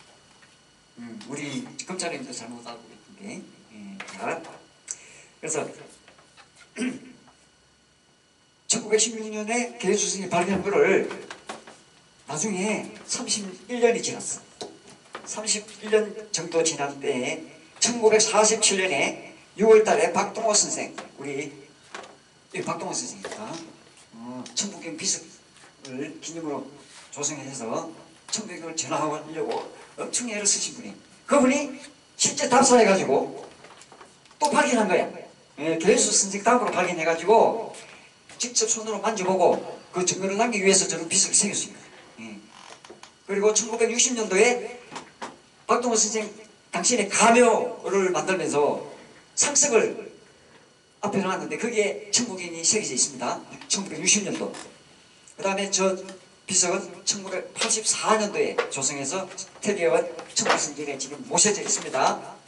우리 검찰님도 잘못 알고 있는데. 그래서 1916년에 개수생이 발견한 거를 나중에 31년이 지났어. 31년 정도 지난 때에 1947년에 6월달에 박동호 선생, 우리 박동호 선생입니다. 천부경 비석을 기념으로 조성해서 천부경을 전하려고 엄청 애를 쓰신 분이, 그분이 실제 답사해가지고 또 발견한 거야. 개수 선생 다음으로 발견해가지고 직접 손으로 만져보고 그 증거를 남기기 위해서 저는 비석을 새겼습니다. 그리고 1960년도에 박동호 선생 당신의 가묘를 만들면서 상석을 앞에 놨는데 거기에 천부경이 새겨져 있습니다. 1960년도. 그 다음에 저 비석은 1984년도에 조성해서 태계원 천부승진에 지금 모셔져 있습니다.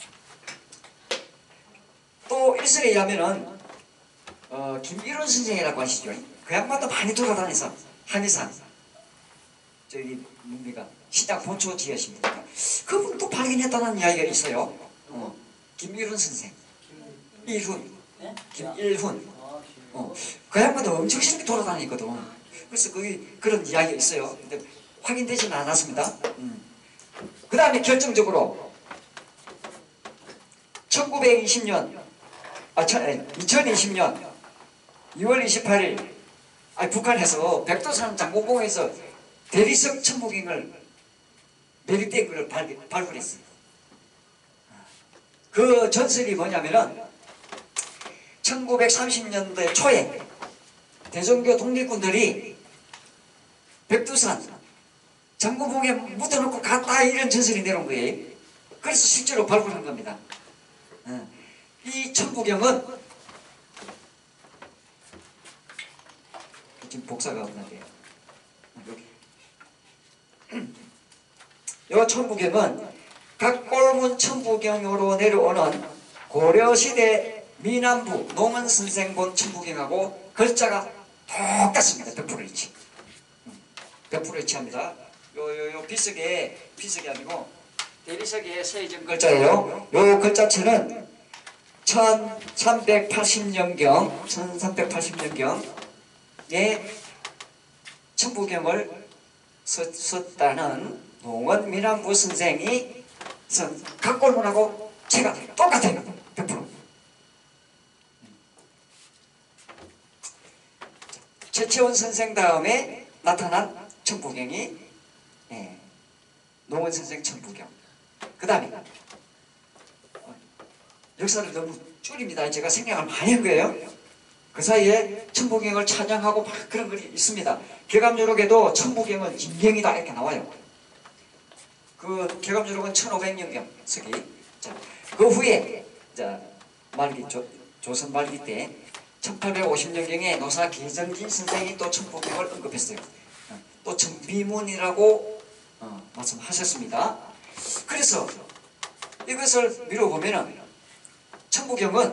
또 일설에 의하면은 김일원 선생이라고 하시죠. 그 양반도 많이 돌아다니서 한의산 저기 뭡니까 시장 본초 지으십니까? 그분도 발견했다는 이야기가 있어요. 김일훈 선생, 김일훈. 그 양반도 엄청 심하게 돌아다니거든. 그래서 그런 이야기가 있어요. 근데 확인되지는 않았습니다. 그 다음에 결정적으로 2020년 2월 28일 북한에서 백두산 장공봉에서 대리석 천부경을 메리땡크를 발굴했어요. 그 전설이 뭐냐면은 1930년대 초에 대종교 독립군들이 백두산 장구봉에 묻어놓고 갔다 이런 전설이 내려온 거예요. 그래서 실제로 발굴한 겁니다. 이 천부경은 지금 복사가 없는데요. 이 천부경은 각골문 천부경으로 내려오는 고려시대 미남부 농원선생본 천부경하고 글자가 똑같습니다. 100% 일치. 100% 일치합니다. 요 비석이 아니고 대리석의 서예전 글자예요. 요 글자체는 1380년경에 천부경을 썼다는 농원 미남부 선생이 쓴 각골문하고 체가 똑같아요. 100%. 최채원 선생 다음에 나타난 천부경이 농원 선생 천부경. 그 다음에 역사를 너무 줄입니다. 제가 생각을 많이 한 거예요. 그 사이에 천부경을 찬양하고 막 그런 글이 있습니다. 개감조록에도 천부경은 진경이다 이렇게 나와요. 그 개감조록은 1500년경 서기. 자, 그 후에 말기 조선 말기 때 1850년경에 노사 계정진 선생이 또 천부경을 언급했어요. 또 천비문이라고 말씀하셨습니다. 그래서 이것을 미뤄보면은 천부경은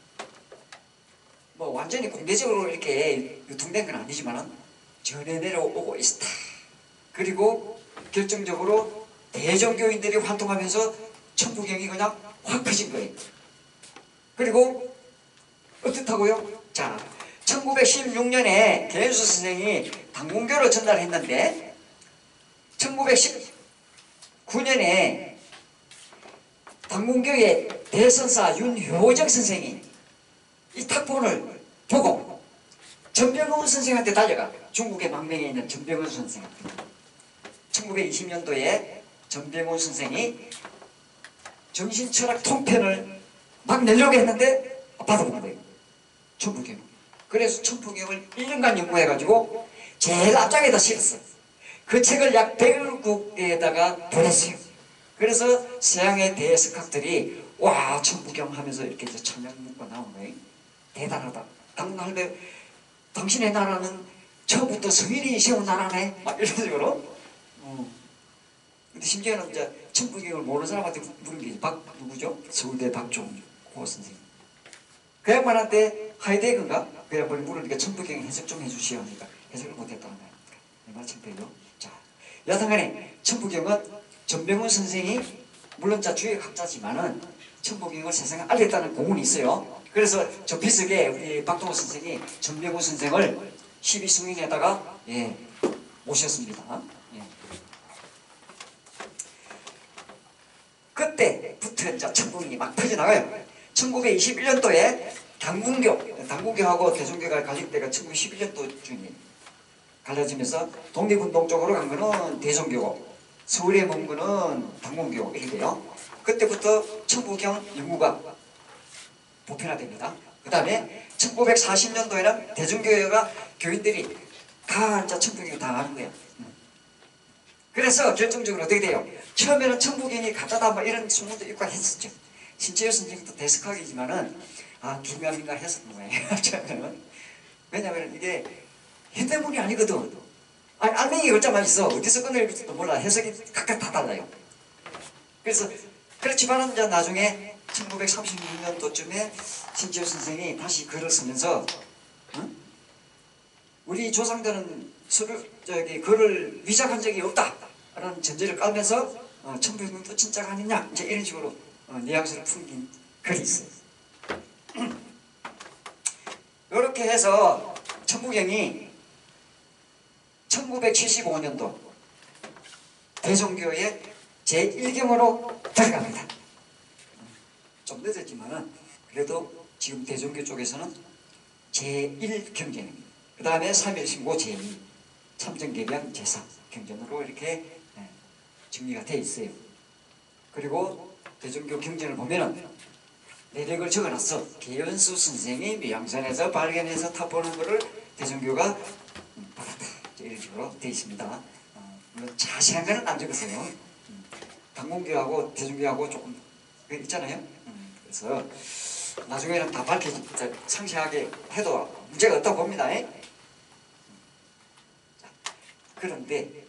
뭐 완전히 공개적으로 이렇게 유통된 건 아니지만은 전해 내려오고 있다. 그리고 결정적으로 대종교인들이 활동하면서 천부경이 그냥 확 퍼진 거예요. 그리고 어떻다고요? 자, 1916년에 개연수 선생이 당공교로 전달했는데 1919년에 당공교의 대선사 윤효정 선생이 이 탁본을 보고 전병훈 선생한테 달려가. 중국의 망명에 있는 전병훈 선생한테. 1920년도에 전병훈 선생이 정신철학 통편을 막 내려고 했는데 받아본 거예요. 천부경. 그래서 천부경을 1년간 연구해가지고 제일 앞장에다 실었어. 그 책을 약 100개에다가 보냈어요. 그래서 서양의 대석학들이 와 천부경 하면서 이렇게 천명 묻고 나온 거예요. 대단하다. 당신의 나라는 처음부터 성인이 세운 나라네. 막 이런 식으로. 근데 심지어는 이제 천부경을 모르는 사람한테 물은 게 누구죠? 서울대 박종호 선생님. 그 양반한테 하이데거인가? 그 양반이 물으니까 천부경 해석 좀 해주시오 하니까 해석을 못했다는 거예요. 마침표요. 자, 여하튼간에 천부경은 전병훈 선생이 물론 주의 학자지만은 천부경을 세상에 알렸다는 공훈이 있어요. 그래서 저 비석에 우리 박동호 선생이 전병훈 선생을 12승인에다가 모셨습니다. 그때부터 이제 천부경이 막 퍼져나가요. 1921년도에 당군교하고 대종교가 갈릴 때가 1911년도 중에 갈라지면서 독립운동 쪽으로 간 거는 대종교고 서울에 머문 거는 당군교 이렇게 돼요. 그때부터 천부경 연구가 보편화됩니다. 그 다음에 1940년도에는 대종교회가 교인들이 다 이제 천부경을 다 아는 거예요. 그래서 결정적으로 어떻게 돼요? 처음에는 천부경이 가짜다 뭐 이런 소문도 있고 했었죠. 신재열 선생님도 대석학이지만은 김양인가 했었던 거예요. 처음에는. 왜냐하면 이게 현대문이 아니거든. 알맹이 글자만 있어. 어디서 꺼낼지도 몰라. 해석이 각각 다 달라요. 그래서 그렇지만은 이제 나중에 1936년도쯤에 신재열 선생이 다시 글을 쓰면서 우리 조상들은 글을 위작한 적이 없다라는 전제를 깔면서 천부경도 진짜가 아니냐 이제 이런 식으로 뉘앙스를 풍긴 글이 있어요. 이렇게 해서 천부경이 1975년도 대종교의 제1경으로 들어갑니다. 좀 늦었지만은 그래도 지금 대종교 쪽에서는 제1경전입니다. 그 다음에 3.1신고 제2 참정개경 제3 경전으로 이렇게 정리가 되어 있어요. 그리고 대종교 경전을 보면은 내력을 적어놨어. 계연수 선생이 미양산에서 발견해서 타보는 것을 대종교가 받았다. 이런 식으로 되어 있습니다. 물론 자세한 거는 안 적었어요. 당공교하고 대종교하고 조금 있잖아요. 그래서 나중에는 다 상세하게 해도 문제가 없다고 봅니다. 자, 그런데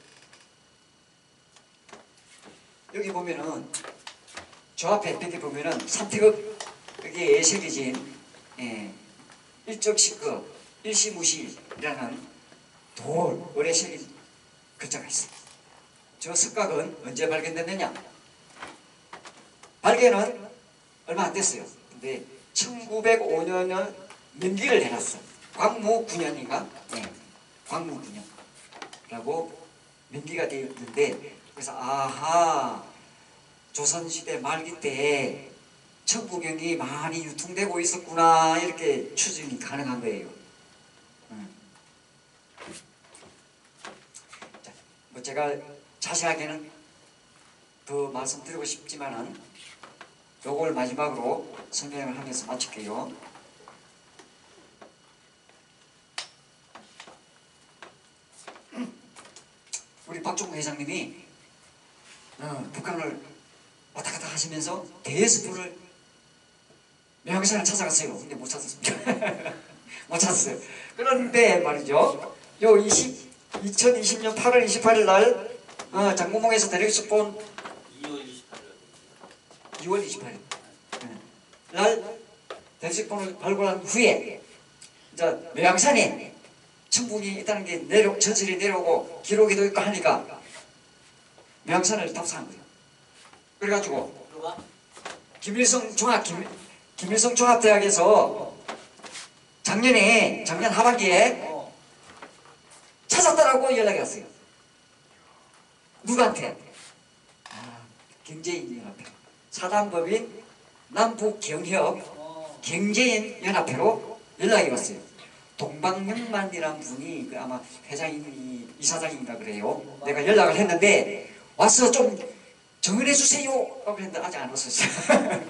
여기 보면은 저 앞에 벽에 보면은 삼태극 여기에 새겨진 일적식거 일시무시라는 돌에 새긴 글자가 있어요. 저 석각은 언제 발견됐느냐? 발견은 얼마 안 됐어요. 근데 1905년에 명기를 해놨어. 광무 9년인가? 네, 광무 9년라고 명기가 되어 있는데, 그래서 아하, 조선시대 말기 때 천부경이 많이 유통되고 있었구나, 이렇게 추정이 가능한 거예요. 자, 뭐 제가 자세하게는 더 말씀드리고 싶지만은 요걸 마지막으로 설명을 하면서 마칠게요. 우리 박종국 회장님이 북한을 왔다 갔다 하시면서 대스포를 명산을 찾아갔어요. 근데 못 찾았습니다. 못 찾았어요. 그런데 말이죠. 요 2020년 8월 28일 날 장구봉에서 대륙스폰 2월 28일 날 대륙스폰을 발굴한 후에 이제 매양산에 천북이 있다는 게 전설이 내려오고 기록에도 있고 하니까 매양산을 탑승한 거예요. 그래가지고 김일성 종합대학에서 작년 하반기에 찾았다라고 연락이 왔어요. 누구한테? 경제인연합회 사단법인 남북경협 경제인연합회로 연락이 왔어요. 동방영만이라는 분이 아마 회장이 이사장인가 그래요. 내가 연락을 했는데 와서 좀 정언해 주세요 하고 했는데 아직 안 왔었어요.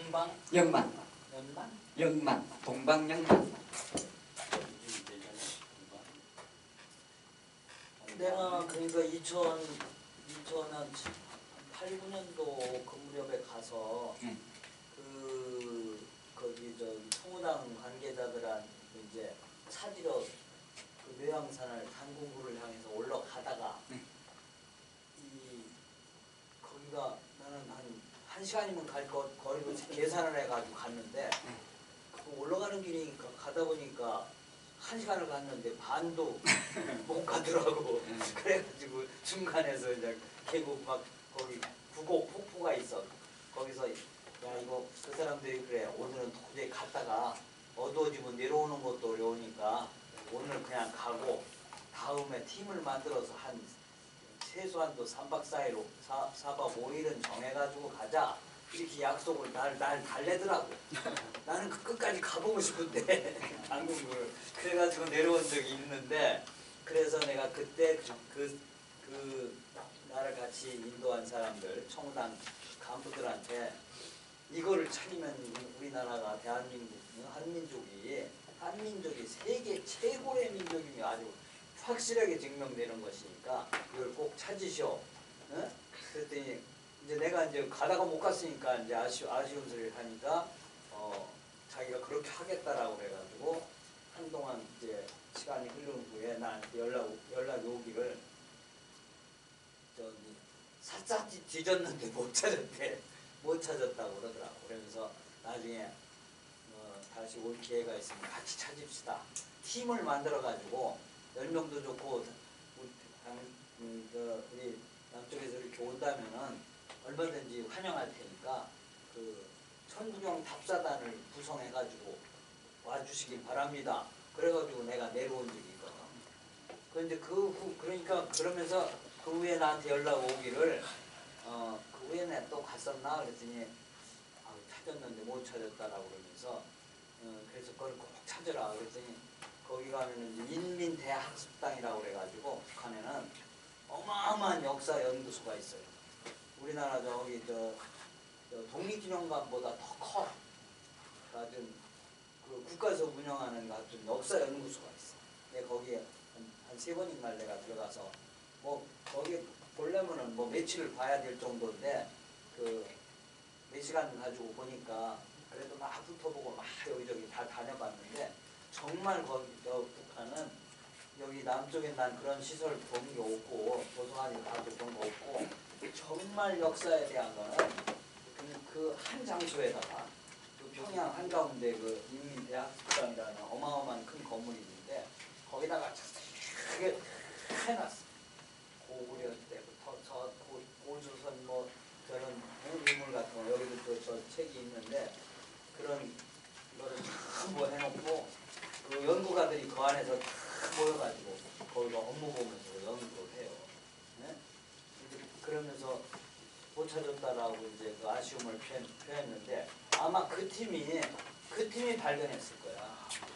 영만 동방영만. 내가 그러니까 2008, 9년도 그 무렵에 가서 거기 청우당 관계자들한 이제 찾으러 그 묘양산을 단공구를 향해서 올라가다가 거기가 나는 한 시간이면 갈 거리로 계산을 해가지고 갔는데 그 올라가는 길이니까 가다 보니까 1시간을 갔는데 반도 못 가더라고. 그래가지고 중간에서 이제 계곡 막 거기 구곡 폭포가 있어. 거기서 야 이거 그 사람들이 그래 오늘은 도저히 갔다가 어두워지면 내려오는 것도 어려우니까 오늘 그냥 가고 다음에 팀을 만들어서 한 최소한도 3박 4일로 4박 5일은 정해가지고 가자. 이렇게 약속을 날 달래더라고. 나는 그 끝까지 가보고 싶은데 당근구를 그래가지고 내려온 적이 있는데 그래서 내가 그때 그 나를 같이 인도한 사람들 청우당 간부들한테 이거를 찾으면 우리나라가 대한민국 한민족이 세계 최고의 민족이며 아주 확실하게 증명되는 것이니까 이걸 꼭 찾으시오. 응? 그랬더니 이제 내가 이제 가다가 못 갔으니까 이제 아쉬운 소리를 하니까 자기가 그렇게 하겠다라고 그래가지고 한동안 이제 시간이 흐른 후에 나한테 연락이 오기를 샅샅이 뒤졌는데 못 찾았다고 그러더라고. 그러면서 나중에 다시 올 기회가 있으면 같이 찾읍시다. 팀을 만들어가지고 10명도 좋고 우리 남쪽에서 이렇게 온다면은 얼마든지 환영할 테니까 그 천부경 답사단을 구성해가지고 와주시길 바랍니다. 그래가지고 내가 내려온 적이 있거든. 그런데 그러니까 그러면서 그 후에 나한테 연락 오기를 그 후에 내가 또 갔었나 그랬더니 찾았는데 못 찾았다라고 그러면서 그래서 그걸 꼭 찾으라 그랬더니 거기 가면은 인민대학습당이라고 그래가지고 북한에는 어마어마한 역사 연구소가 있어요. 우리나라 저기 독립기념관보다 더 커. 같은 그 국가에서 운영하는 같은 역사 연구소가 있어. 내가 거기에 한 3번인가 내가 들어가서 뭐 거기 보려면은 뭐 며칠을 봐야 될 정도인데 그 몇 시간 가지고 보니까 그래도 막 훑어보고 막 여기저기 다 다녀봤는데 정말 거기 저 북한은 여기 남쪽엔 난 그런 시설 본 게 없고 도서관이 다들 그런 거 없고 정말 역사에 대한 거는 그 한 장소에다가 그 평양 한가운데 그 인민대학습관이라는 어마어마한 큰 건물이 있는데 거기다가 크게 해놨어. 고구려 때부터 저 고조선 뭐 저런 유물 같은 거 여기도 또 저 책이 있는데 그런 이거를 전부 해놓고 그 연구가들이 그 안에서 다 모여가지고 거기서 업무 보면서 연구를 해요. 네? 이제 그러면서 못 찾았다라고 이제 그 아쉬움을 표했는데 아마 그 팀이 발견했을 거야.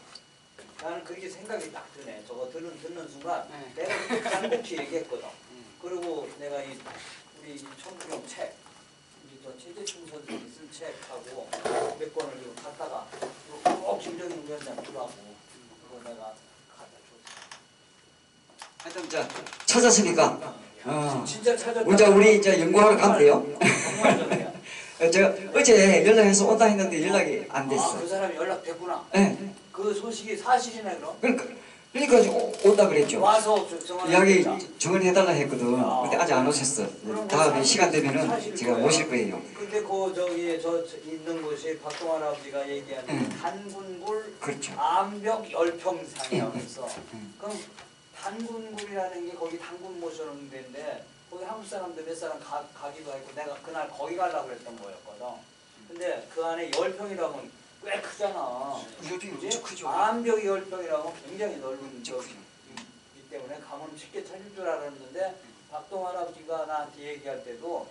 나는 그렇게 생각이 딱 드네. 저거 듣는 순간 내가 그때 간곡히 얘기했거든. 그리고 내가 우리 청구경 책, 우리 저 최재충 선생님이 쓴 책하고 몇 권을 지금 갖다가 꼭 김정인 위원장 주라고 그거 내가 갖다 줬어. 하여튼 찾았으니까 진짜 찾았다. 우리 이제 연구하러 가면 돼요. 정말 정이야. 제가 어제 연락해서 온다 했는데 연락이 안 됐어. 그 사람이 연락됐구나. 네. 그 소식이 사실이네 그럼? 그러니까 온다 그랬죠. 와서 정원을 이야기 했다. 정언해달라 했거든. 근데 아직 안 오셨어. 다음에 시간 되면은 제가 모실 거예요. 근데 그 저기 저 있는 곳이 박동환 아버지가 얘기하는 단군굴 그렇죠. 암벽 열평상이라면서 그럼 단군굴이라는 게 거기 단군 모셔놓은 데인데 거기 한국 사람들 몇 사람 가기도 하고 내가 그날 거기 가려고 그랬던 거였거든. 근데 그 안에 10평이라면 꽤 크잖아. 엄청 크죠. 암벽이 10평이라면 굉장히 넓은 저기 때문에 가면 쉽게 찾을 줄 알았는데 박동환 아버지가 나한테 얘기할 때도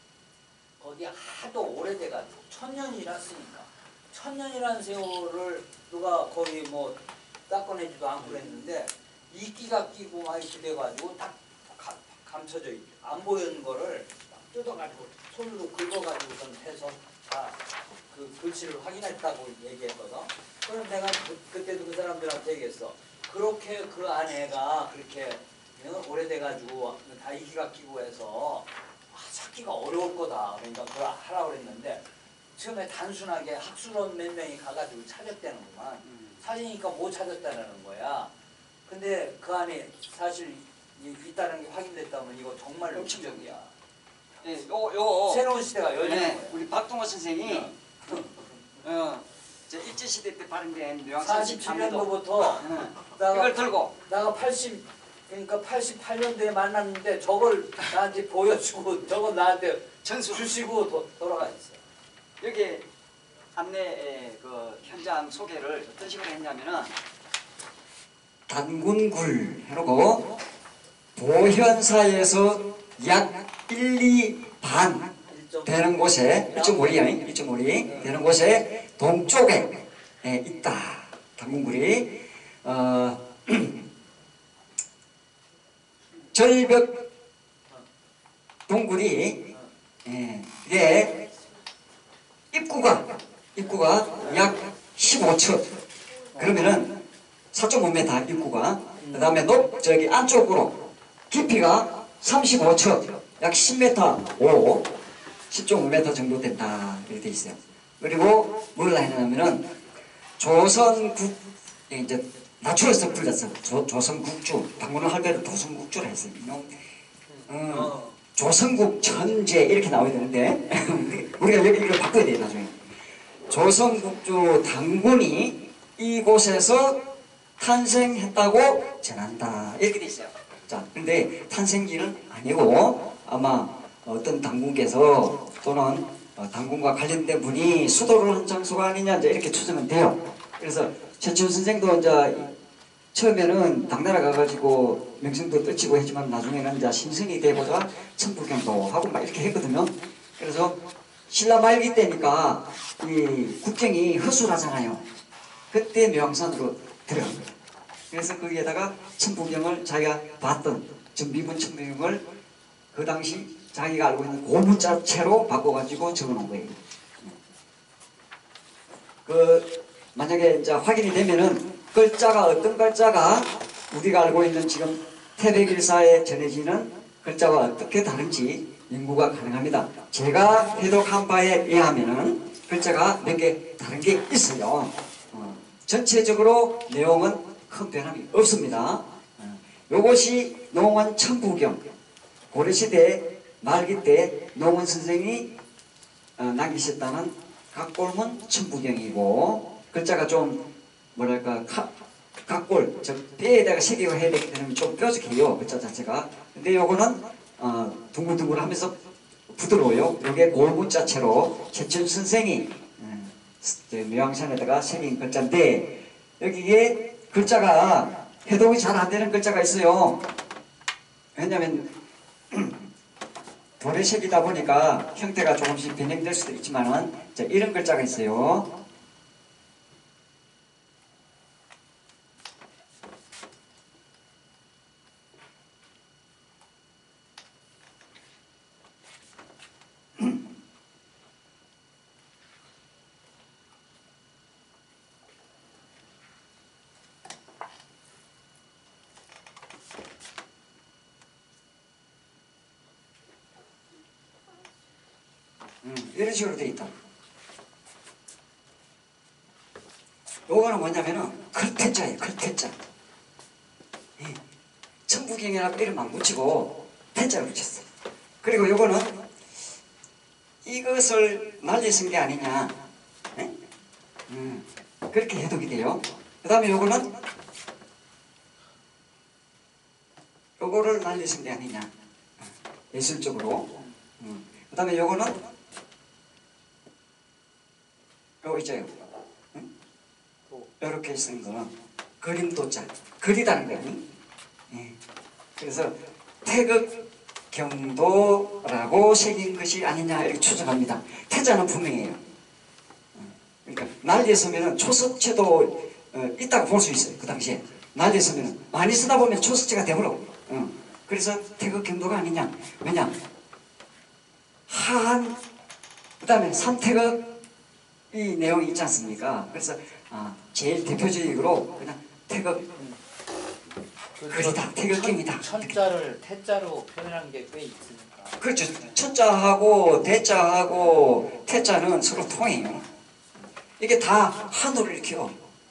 거기 하도 오래돼가지고 1000년이랐으니까 1000년이라는 세월을 누가 거기 뭐 닦아내지도 않고 그랬는데 이끼가 끼고 막 이렇게 돼가지고 딱 감춰져 있죠. 안 보이는 거를 딱 뜯어가지고 손으로 긁어가지고 해서 다 그 글씨를 확인했다고 얘기했거든. 그럼 내가 그때도 그 사람들한테 얘기했어. 그렇게 그 안에가 그렇게 오래돼가지고 다 이끼가 끼고 해서 찾기가 어려울 거다. 그러니까 그걸 하라고 그랬는데 처음에 단순하게 학술원 몇 명이 가가지고 찾았다는구만. 찾으니까 못 찾았다는 거야. 근데 그 안에 사실 있다는 게 확인됐다면 이거 정말 역치적이야. 네, 요 새로운 시대가 열리는 네, 거야. 우리 박동호 선생이 저 일제시대 때 발행된 묘향산 47년도부터 이걸 들고 나가 80 88년도에 만났는데 저걸 나한테 보여주고 저걸 나한테 전수 주시고 돌아가 있어요. 여기 안내 그 현장 소개를 어떤 식으로 했냐면은 단군굴 해놓고 보현사에서 약 1, 2 반 되는 곳에 1.5리, 1.5리 되는 곳에 동쪽에 있다. 단군굴이 절벽 동굴이 이게 입구가 약 15층 그러면은 4.5m 입구가 그 다음에 저기 안쪽으로 깊이가 35층 약 10m 5 10.5m 정도 된다 이렇게 돼 있어요. 그리고 뭘 해냐면은 조선국 이제 낮추어서 불렸어. 조선국주 방문을 할 때도 조선국주를 했어요. 조선국 천재 이렇게 나와야 되는데 우리가 여기 이걸 바꿔야 돼요 나중에. 조선국주 단군이 이곳에서 탄생했다고 전한다 이렇게 돼 있어요. 자, 근데 탄생기는 아니고 아마 어떤 당군께서 또는 당군과 관련된 분이 수도를 한 장소가 아니냐 이제 이렇게 추정은 돼요. 그래서 최춘 선생도 이제 처음에는 당나라 가가지고 명성도 떨치고 했지만 나중에는 이제 신성이 되고자 천부경도 하고 막 이렇게 했거든요. 그래서 신라 말기 때니까 이 국경이 허술하잖아요. 그때 묘향산으로 들어간 거예요. 그래서 거기에다가 천부경을 자기가 봤던 저 미분 천부경을 그 당시 자기가 알고 있는 고문자체로 바꿔가지고 적어놓은 거예요. 만약에 이제 확인이 되면은 글자가 어떤 글자가 우리가 알고 있는 지금 태백일사에 전해지는 글자와 어떻게 다른지 연구가 가능합니다. 제가 해독한 바에 의하면은 글자가 몇 개 다른 게 있어요. 전체적으로 내용은 큰 변함이 없습니다. 요것이 농원 천부경, 고려시대 말기 때 농원 선생이 남기셨다는 각골문 천부경이고, 글자가 좀 뭐랄까 각골, 즉 뼈에다가 새기고 해야 되기 때문에 좀 뾰족해요, 글자 자체가. 근데 요거는 둥글둥글하면서 부드러워요. 요게 골문자체로 최천 선생이 묘양산에다가 새긴 글자인데, 여기에 글자가 해독이 잘 안 되는 글자가 있어요. 왜냐면 돌에 새기다 보니까 형태가 조금씩 변형될 수도 있지만은 이런 글자가 있어요. 이런 식으로 되어 있다. 요거는 뭐냐면은 글태자예요. 글태자. 천부경이라고 이름만 붙이고 태자를 붙였어요. 그리고 요거는 이것을 날리 쓴 게 아니냐, 그렇게 해독이 돼요. 그 다음에 요거는 요거를 날리 쓴 게 아니냐, 예술적으로. 그 다음에 요거는 요거 있죠. 요렇게 쓴 거는 그림도자, 그리다는 거예요. 그래서 태극경도라고 새긴 것이 아니냐 이렇게 추정합니다. 태자는 분명해요. 그러니까 난리에 서면은 초석체도 있다고 볼 수 있어요. 그 당시에 난리에 서면은 많이 쓰다 보면 초석체가 되버려. 그래서 태극경도가 아니냐. 왜냐, 하한 그 다음에 삼태극 이 내용이 있지 않습니까? 그래서 제일 대표적으로 그냥 태극 글이다, 태극경이다. 천자를 태자로 표현한 게 꽤 있으니까. 그렇죠. 천자하고 대자하고 태자는 서로 통해요. 이게 다 한으로 일으켜.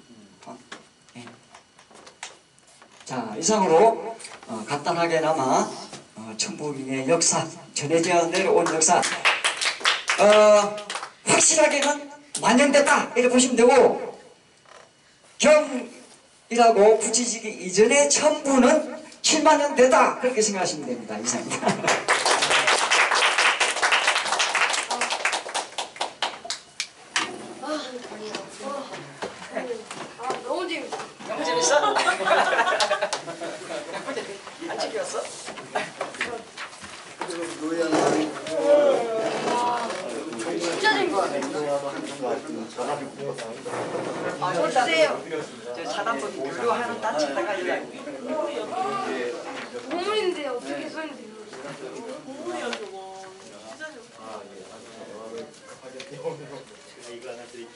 자, 이상으로 간단하게나마 천부경의 역사, 전해져 내려온 역사, 확실하게는 만연됐다 이렇게 보시면 되고, 경이라고 붙이시기 이전에 천부는 7만 년 됐다 그렇게 생각하시면 됩니다. 이상입니다. 너무 재밌어. 너무 재밌어? 안 찍혔어? 진짜 재밌어. 저 주세요. 저 사단법 그거 하는 단체다가 연락. 고문인데 어떻게 써있는지 공문이야 저거. 진짜 좋다. 이거 하나 드릴게요.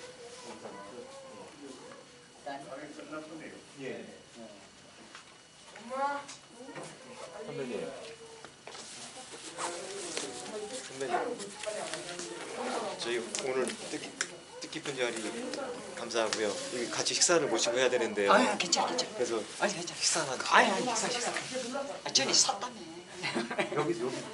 엄마. 선배님. 저희 오늘 뜻깊은 자리 감사하고요. 여기 같이 식사를 모시고 해야 되는데요. 괜찮아. 그래서 아니 괜찮아. 식사만 아니 식사. 전이 샀다며. 여기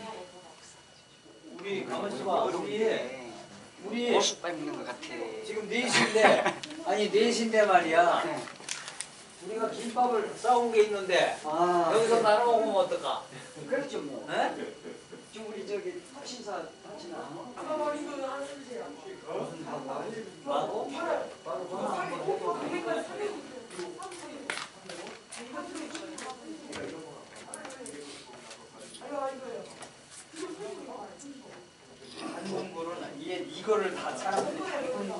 우리 가만히 있어봐. 우리 고수 빼먹는 것 같아. 지금 넷인데 아니 넷인데 말이야. 우리가 김밥을 싸온 게 있는데 여기서 나눠 먹으면 어떨까? 그렇죠 뭐. 에? 지금 우리 저기 신사 단체나 아빠 머리 이거 하나 해주세요. 마고? 마고 전화 한번 해줘. 단공부는 이거를 다 사람들이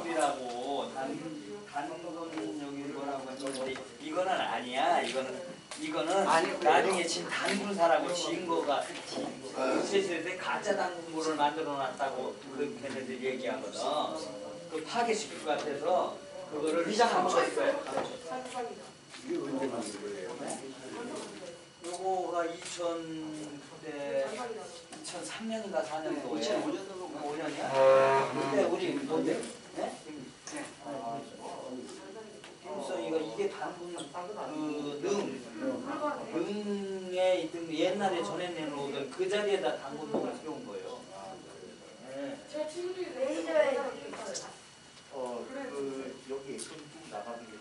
단공물이라고 단공 여기 뭐라고 하는데 이거는 아니야. 이거는 이거는 나중에 진 당군 사람이 진 거가 세세대 가짜 당군물을 만들어 놨다고 그 걔네들 얘기하거든. 그 파괴시킬 것 같아서 그거를 감췄어요. 이게 언제 만든 거예요? 요거가 2003년인가 4년도에 5년이야? 그때 우리 뭔데? 네? 김성이가 이게 당군 능에 있던 옛날에 전해 내놓은 그 자리에다 당군능을 세운 거예요. 네. 레이저에 여기 좀 나가보겠지.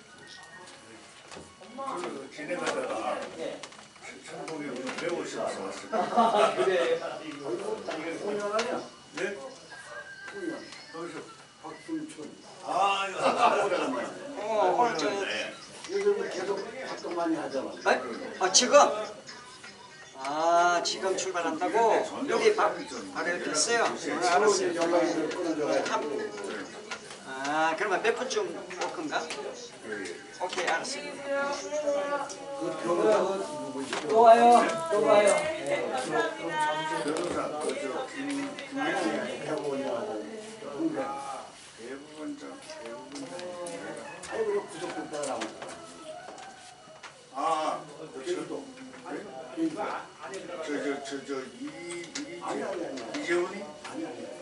지내가다가 네. 천국에 배우셔서 왔어요. 그래. 공연 아니야? 네? 공연. 거기서 박순천. 아, 이거 오래간만에. 오늘 저 요즘 계속 활동 많이 하잖아. 지금? 지금 출발한다고? 여기 바로 옆에 있어요. 알았어요. 연락이 끊어져가지고. 그러면 몇 분쯤 올 건가? 오케이, 알았어요. 그 변호사 누구지? 또 와요. 또 와요. 변호사 그저 김민희 회원이라고 동생. 대부분장. 아이고 구속됐다라고. 저도. 이재훈이? 아니.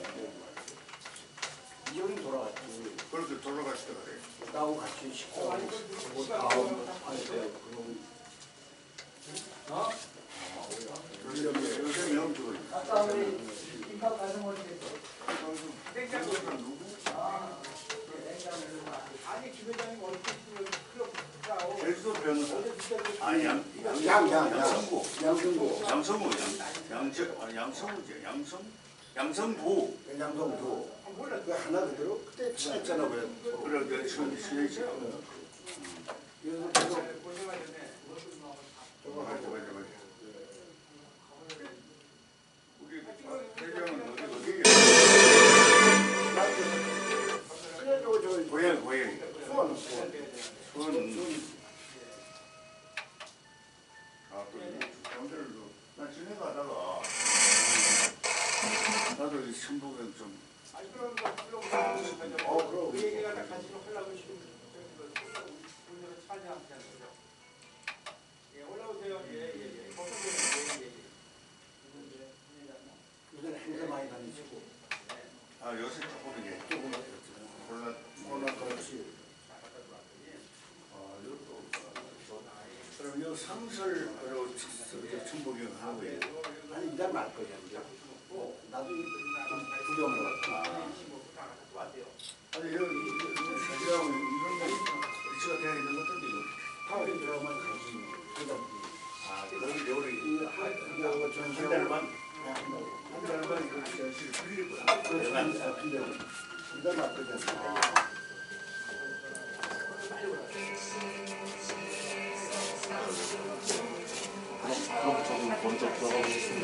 이재훈이 돌아갔지. 그렇게 돌아갔을 때 그래. 나하고 같이 식사하고 다음 안에서 그런. 요새 명주를. 아까 우리 김밥 가서 먹었겠어. 제주도 변호사. 양성구. 양성구. 몰라 그 하나 그대로 그때 친했잖아 왜? 그래 내가 친했지. 그래서 계속 저거 맞아. 우리 대장은 어디야? 고향. 수원. 또 사람들도 나 지내가다가 나도 이 신부경 좀. 그럼. 그 얘기가 다 같이 하려고 지금 분들은 차지하지 않죠. 예, 올라오세요. 예. 요새는 행사 많이 다니시고. 요새 조금 이게 몰라 그렇지. 그럼 이 상설로 충북경 하는 거예요. 아니 이달 말 거야. 나도 좀 구경을 왔다. 아니 여기 사실하고 이런 거 위치가 되어 있는 것들도 파워인 드라마만 가지. 그러다 여기 한 달만 이거 전시를 풀릴 거야. 근데 이달 맞거든. 그럼 저는 먼저 들어가 보겠습니다.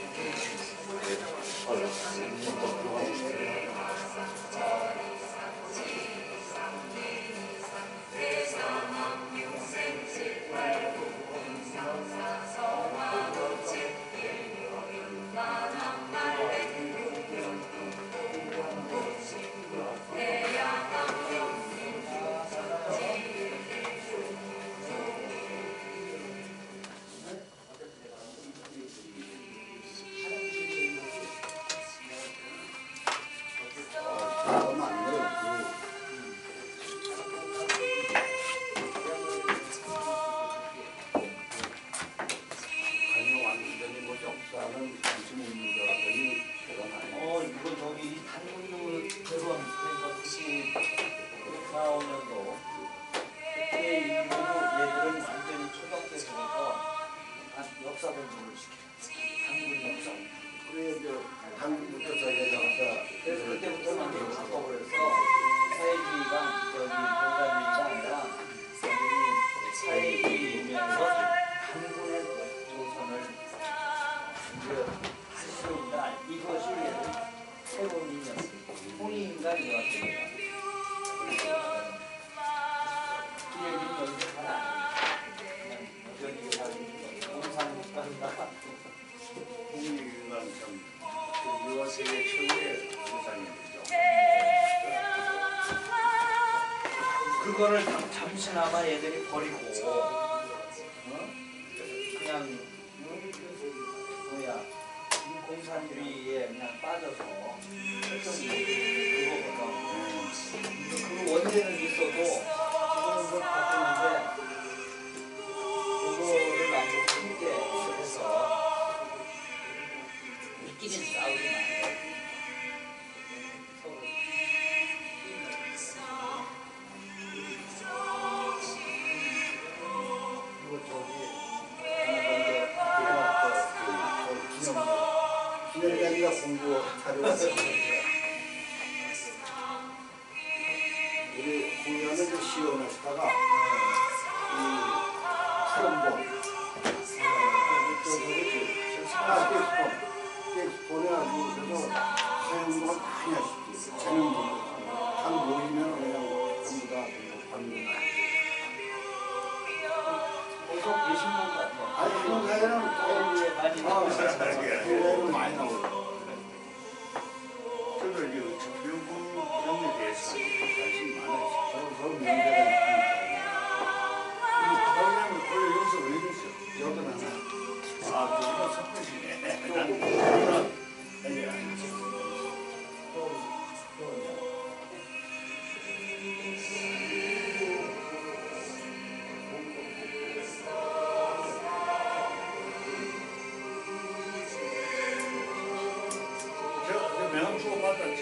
이거 저기 당군도 대본 혹시 4~5년도 그때 이후로 얘들은 완전히 초등학교에서부터 역사 공부를 시켜요. 당군 역사. 그래 이제 당부터 저기 나가서 그래서 그때부터는 이제 바꿔버려서 사회주의가 저기 공산주의가 아니라 완전히 사회주의면서 당군의 조선을 이제 하시는구나. 이것이 새로운 인연, 홍익인간이 왔습니다. 이 얘기는 여기서 하나. 여기 그거를 잠시나마 애들이 버리고 그냥 뭐야 공산주의에 그냥 빠져서 그거거든. 그 원죄는 있어도 지금은 그걸 바꾸는데 그거를 안 크게 해서 우리끼리는 싸우지 말고 서로 그리고 기념이가 공부하려고 우리 공연을 좀 시연하시다가 이 트럼본 텍스폰에 아주 그래서 사용도 많이 하시지. 재능도 한 모이면 그냥 전부 다 받는 거. 계속 계신 분 같아요. 아니 그런 사연은 많이 그런 많이 나오고. 저도 이제 정병구 형에 대해서 관심이 많아요. 저 문제가 있으니까. 그러면 원래 여기서 왜 이랬어요? 여기 하나. 아, 그거 선배시네. 난 제가 명함 주고 받았죠.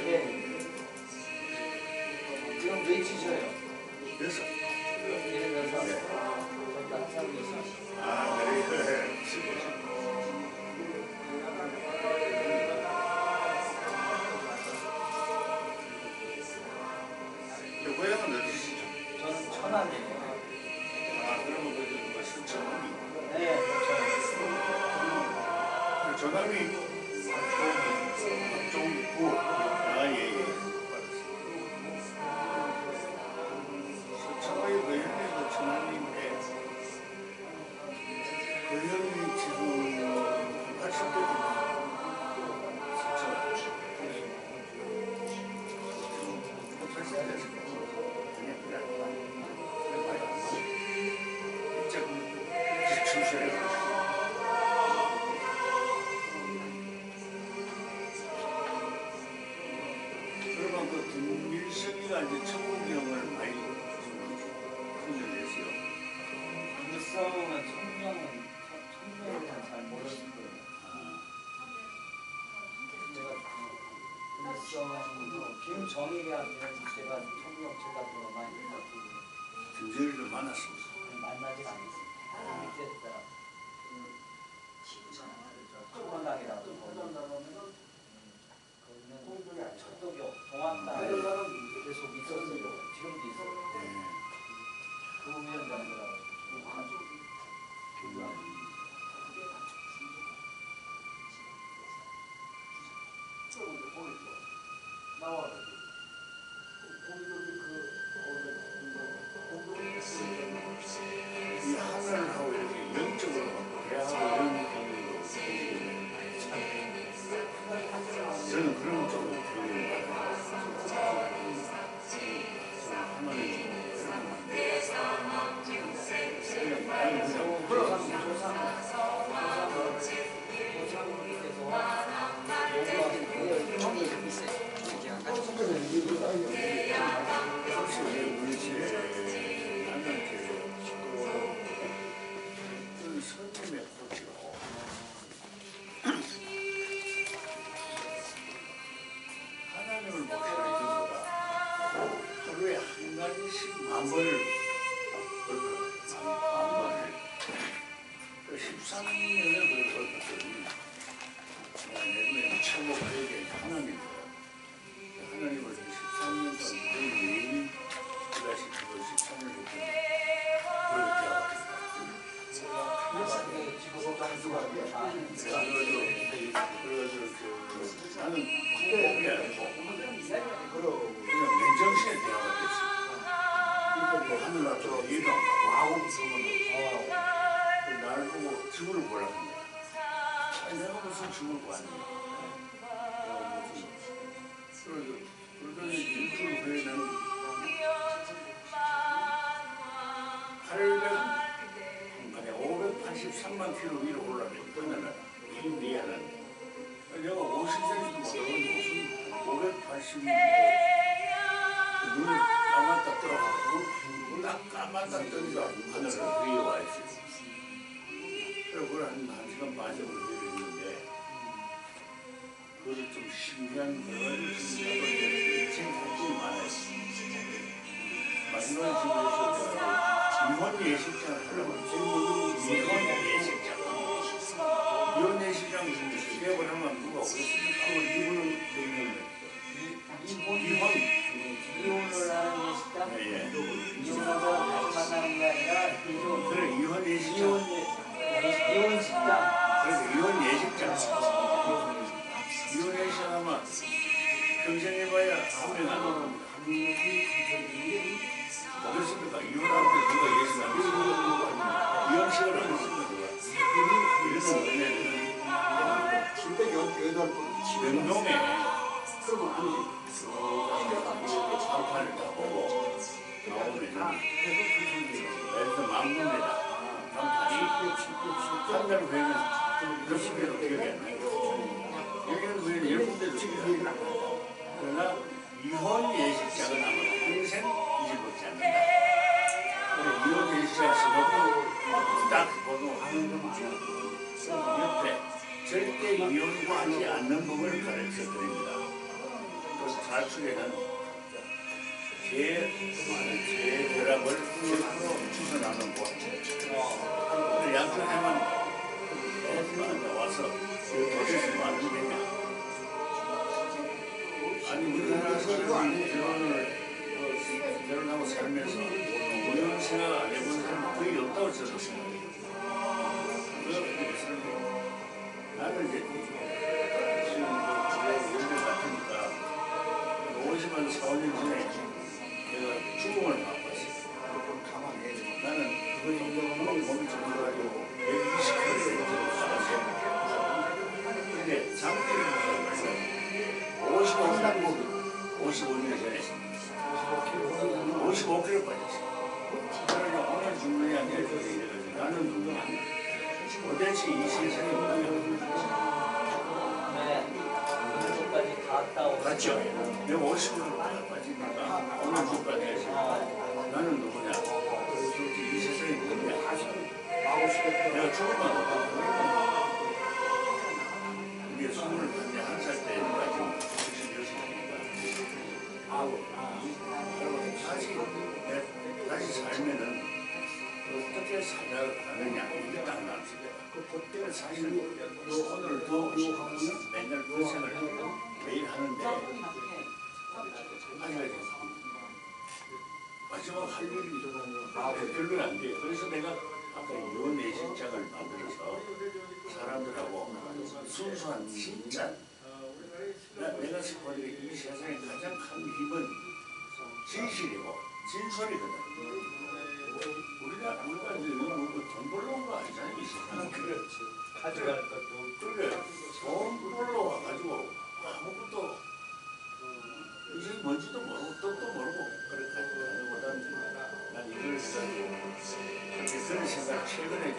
지금 며칠이에요? 그래서 예를 들어서 저도 항상 있어. 아, 그래. 고향은 어디시죠? 저는 천안이에요. 아, 그러면 그 순천이. 네, 전남이 박종구. 아, 예, 예. 순천의 그 형님도 천남인데 그 형이 지금 80대입니다. 그러면 그 김일성이가 이제 천국형을 많이 훈련했어요. 일성은 천명은 잘 모르실 거예요. 일성은 김정일이한테 제가 청명체 같은 거 많이 바꾸고 김정일을 만났습니다. 만나지 않았어요. 밑에 있더라. 청원당이라고 거기는 천도교 동학당 계속 있었어요. 지금도 있어요. 그 위원장들하고 이 하늘하고 이렇게 영적으로 대하고 이런 저는 그런 쪽으로 되게 선임의 코치로 하나님을 목소리 듣보다 하루에 한 가지씩 만 번을 만 번을 13년을 걸었더니 내가 천국에게 하나님을 13년 동안 매일 그다시 그걸 13년을 했더니 그렇게 하거든요. 나는 그게 아니고 그냥 맨정신에 대화가 됐어. 하늘나 저 일도 안 가고 하고 나를 보고 죽을 보라고 한 거야. 아니 내가 무슨 죽을 보았냐. 그러더니 일주일 후에는 2만 킬로 위로 올라가면 끝나라. 이 미안한데. 내가 50cm도 못하면 무슨 580. 눈을 감았다 떠가지고 딱 감았다 뜨니까 하늘을 위에 와 있어요. 그래서 그걸 한 시간 반쯤 내렸는데 그것이 좀 신기한 그런 인생 사진이 많아요. 마지막 집에서 이혼 예식장을 하려고 이혼 예식장. 이혼 예식장 계획을 하면 누가 오겠습니까? 이분은 이혼을 하는 예식장? 예. 이혼하고 다시 만나는 게 아니라 그래 이혼 예식장. 이혼 식장. 그래서 이혼 예식장. 이혼 예식장 하면 평생 해봐야 한 명 안 오는 그렇습니까? 이혼할 때 누가 예식 안 했습니까? 이혼식을 안 했습니까? 이래서 왜냐면 명동에 장판을 다 보고 나오면은 그래서 망군대다 장판이 한 달 후에는 몇십 개로 기억이 안 나요. 여기는 후에는 10군데도 기억이 안 나요. 그러나 이혼 예식장은 아마 평생 잊어먹지 않는다. 이혼 예식장에서도 딱 보고 옆에 절대 이혼하지 않는 법을 가르쳐 드립니다. 그래서 가축에는 제 결합을 주선하는 곳. 양쪽에만 나와서 도시에서 하는 거냐. 아니 우리나라 사람이 결혼하고 살면서 이혼 생각 안 해본 사람은 거의 없다고 저도 생각해요. 나는 이제 지금 연대 같으니까 50한 4, 5년 전에 내가 죽음을 맛봤어요. 나는 그건 몸이 좀 들어가지고 120kg 살았어요. 근데 장기를 먹었어요. 55년 전에 55kg 빠졌어요. 그러니까 오늘 죽느냐 내일 죽느냐 나는 누구냐. 도대체 이 세상에 뭐냐. 까지 다 왔다 맞죠? 내가 50kg 빠지니까 오늘 죽까지 해서 나는 누구냐. 도대체 이 세상에 뭐냐. 내가 죽을만 이게 21살 때까지 66이니까 다시 살면은 어떻게 살아가느냐 이게 딱 나왔어요. 사실은 오늘도 맨날 그 생각을 매일 하는데 아직까지 마지막 할 일이 별로 안 돼요. 그래서 내가 아까 이혼 예식장을 만들어서 사람들하고 순수한 진짜 내가 보는 이 세상에 가장 큰 힘은 진실이고 진솔이거든. 우리가 이제 돈 벌러 온 거 아니잖아요. 이 세상은. 그렇지. 가져갈 것도. 그래. 돈 벌러 와가지고 아무것도 이게 뭔지도 모르고 뜻도 모르고 그렇게 가는 것보다는 난 이걸 그렇게 그런 생각 최근에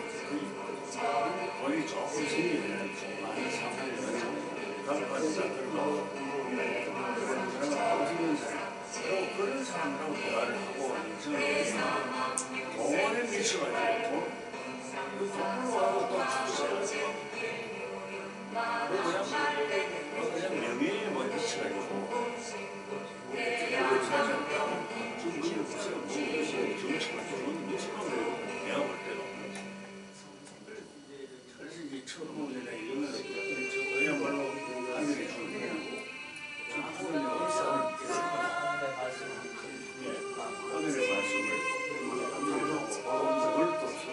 돈이 조금 생기면 많은 상황에서 감사합니다. 그리고 그러면 어디는 사람 그리고 그런 사람하고 대화를 하고 인생을 보면 돈에 미쳐가지고 돈으로 하고 또 출세하고 그냥 명예에 뭐 미쳐가지고 그렇게 하지 않다. 지금 무슨 정치가 좋은 미쳐가지고 내가 볼 때도 그래서 이제 처음 내가 이런 거 그야말로 하늘에 주는 거고 하늘에 와서 하늘의 말씀을 하늘에 또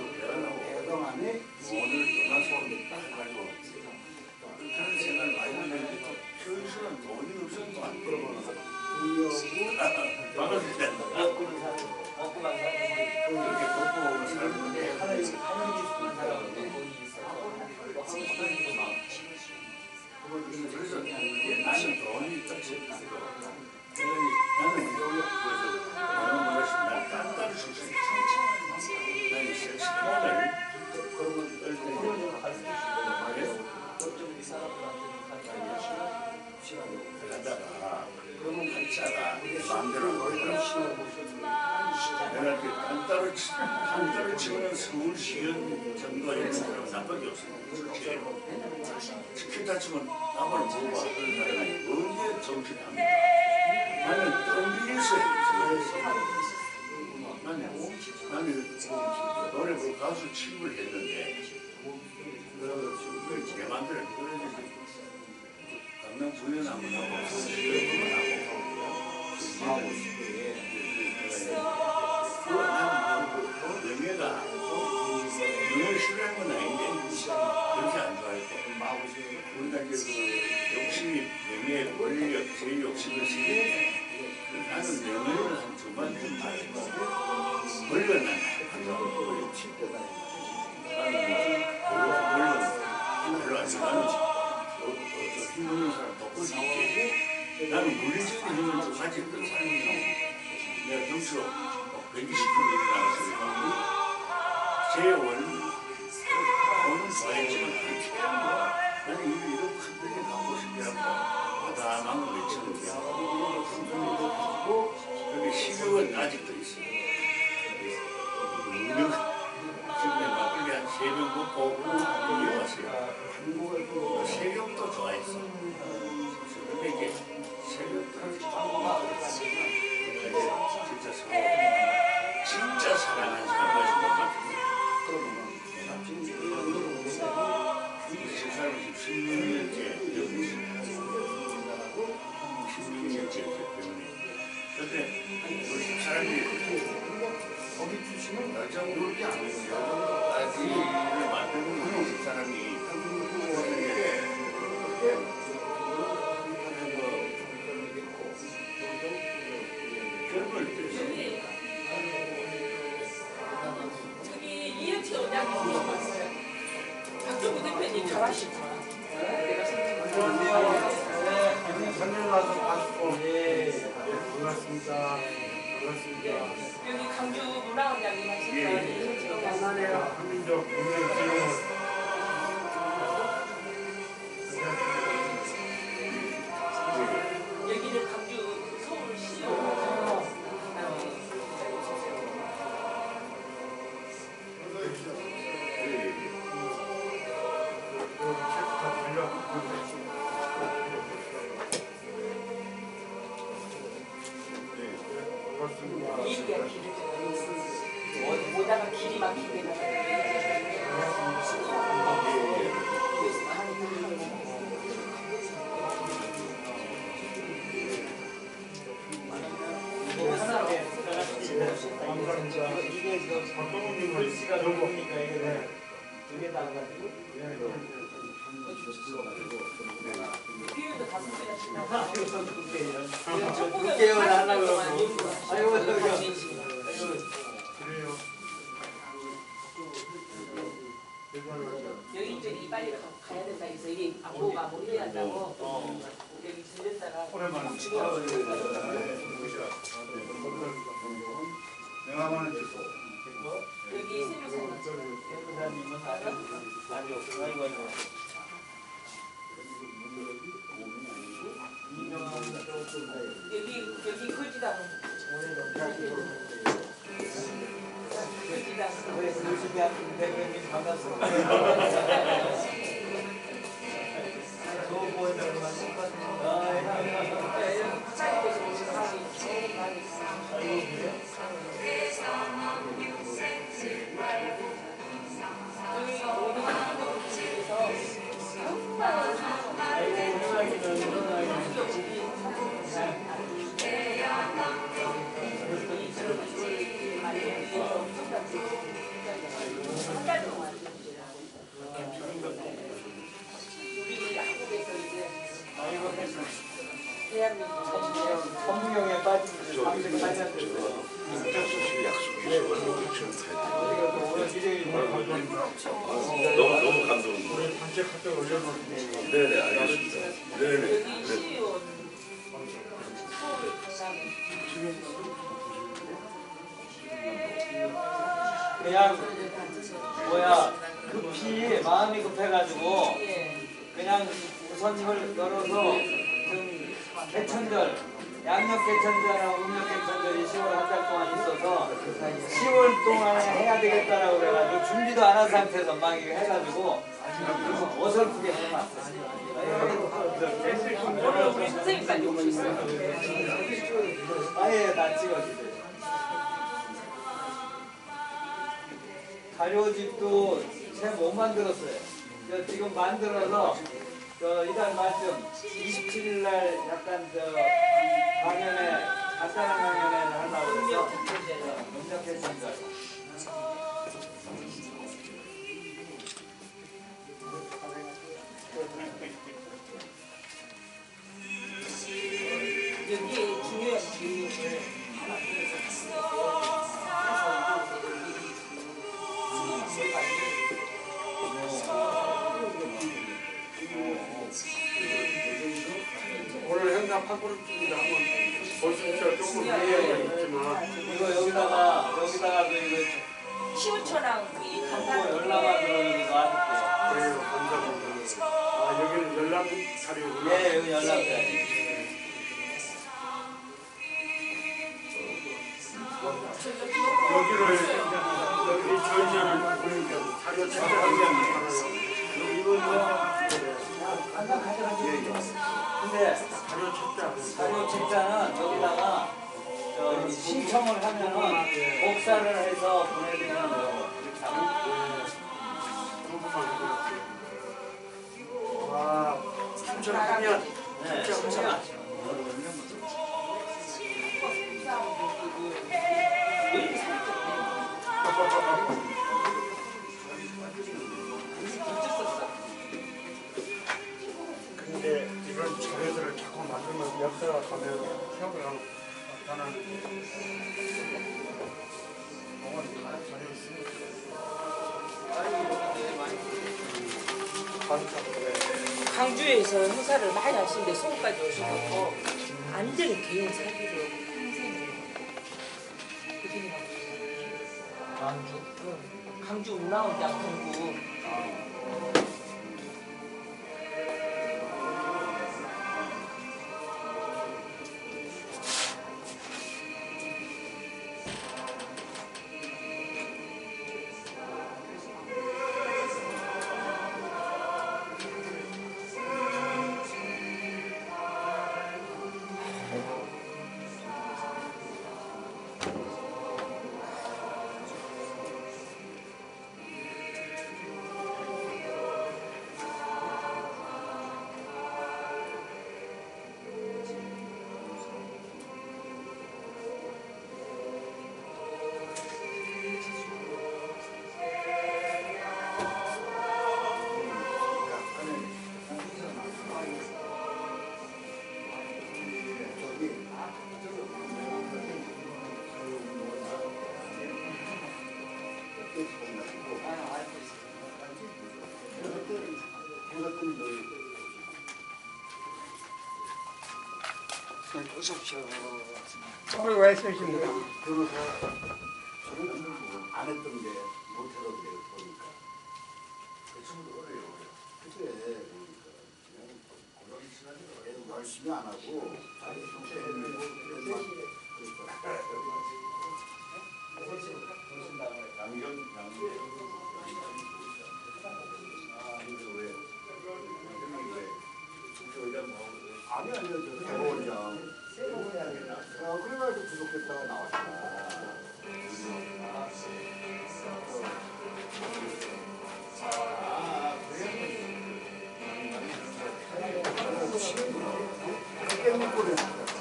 안 떨어지면 서울시연 정도가 있는 사람은 나밖에 없어요. 특히 다치면 남을 보고 하는 사람이 언제 정신합니까? 나는 던지겠어요. 나는 노래 부르고 가수 취임을 했는데 제 맘대로 강남 부연하고 명예를 싫어하는 건 아닌데 그렇게 안 좋아했고 우리가 이제 그 욕심이 명예, 권력, 제 욕심을 쓰는데 나는 명예를 한 두 번 좀 받고 권력은 안 좋아하고 나는 별로 안 좋아하는 힘없는 사람 돕고 싶지 나는 물리적인 힘을 좀 가졌던 사람이야 내가 점수로 120% 일어나서 제 원은 좋아했지만 나는 이런 큰 벽에 가고 싶지 않고 바다만 외치는 여기 시력은 아직도 있어요. 지금 막걸리 한 3병 먹고 여기 왔어요. 새벽도 좋아했어. 근데 이제 새벽도 진짜 사랑하는 사람까지 못 만났어요. 이 사람이 지금 16년째 여기 있어요. 16년째 때문에. 근데 우리 사람들이 거기 주시면 여정 그렇게 안 해요. 아기를 만드는 그 사람이 결국을 때문에 저기 이은채 원장님 오셨어요. 박종구 대표님 잘하시구나. 내가 안녕하세요. 네, 작년 와서 봤고. 예, 반갑습니다. 반갑습니다. 여기 강주 문화원장님 하시니까 이은채 원장님. 만나네요. 한민족 국민 기념원. 여기는 강주 서울시요. 길이야 길이. 오다가 길이 막히게 이게 박동훈님 글씨가 넓으니까 이게 두개 달아가지고 비율도 다 두께요 하려고 그러고 아이고 여기 이제 빨리 가야 된다 해서 이게 안보가 못 해야 한다고 여기 들렸다가 오랜만에 명함하는 여기 세무사님은 여기 거지당 대표님 반갑습니다. 좋은 보이는 성경에 빠지면서 방송 사진 너무 감동. 우리 단체 카톡 올려놓을게요. 네네 알겠습니다. 네네. 그냥 뭐야 급히 마음이 급해가지고 그냥 우선을 열어서 좀 개천절 양력개천절하고 음력개천절이 10월 한 달 동안 있어서 10월 동안에 해야 되겠다라고 그래가지고 준비도 안 한 상태에서 막 이거 해가지고 어설프게 해놨어요. 오늘 우리 선생님까지 오셨어요. 아예 다 찍어주세요. 가려집도 제 못 만들었어요. 지금 만들어서 이달 말쯤 27일 날 약간 강연에 간단한 강연을 하려고 해서 음력개천절. 여기 중요한 오늘 현장 판고름집니다. 한번 보십시오. 조금 이해가 있지만 이거 여기다가 이거 시우처랑 이 보고 간단한 연락만 들어오는 거 놔둘게요. 그래요. 감사합니다. 아 여기는 전남 자리구나. 예, 여기 연락드려요. 여기를 여기 전시를 보니까 자료 찾아가면 근데 자료 찾자. 자료 책자는 여기다가 신청을 하면은 복사를 해서 보내드리는 거예요. 이렇게 하면. 와, 춘천하면 네, 진짜 신청하죠. 근데 이런 자료들을 자꾸 만들면 역사가 가면 세월하고 나는 영원히 다 자료 있으니까. 강주에서 행사를 많이 하시는데 서울까지 오셔서 완전히 개인 사기로 평생을 강주 운나온 양평구 어서 오십시오. 오늘 왜 쓰십니까? 변호사 저는 안 했던 게 못해서 그래요. 보니까 그 친구도 어려요. 그래 그러니까 그냥 열심히 안 하고 자기 성격을 아니요, 저 대법원장. 그래가지고 부족했다가 나왔잖아. 그게 문구를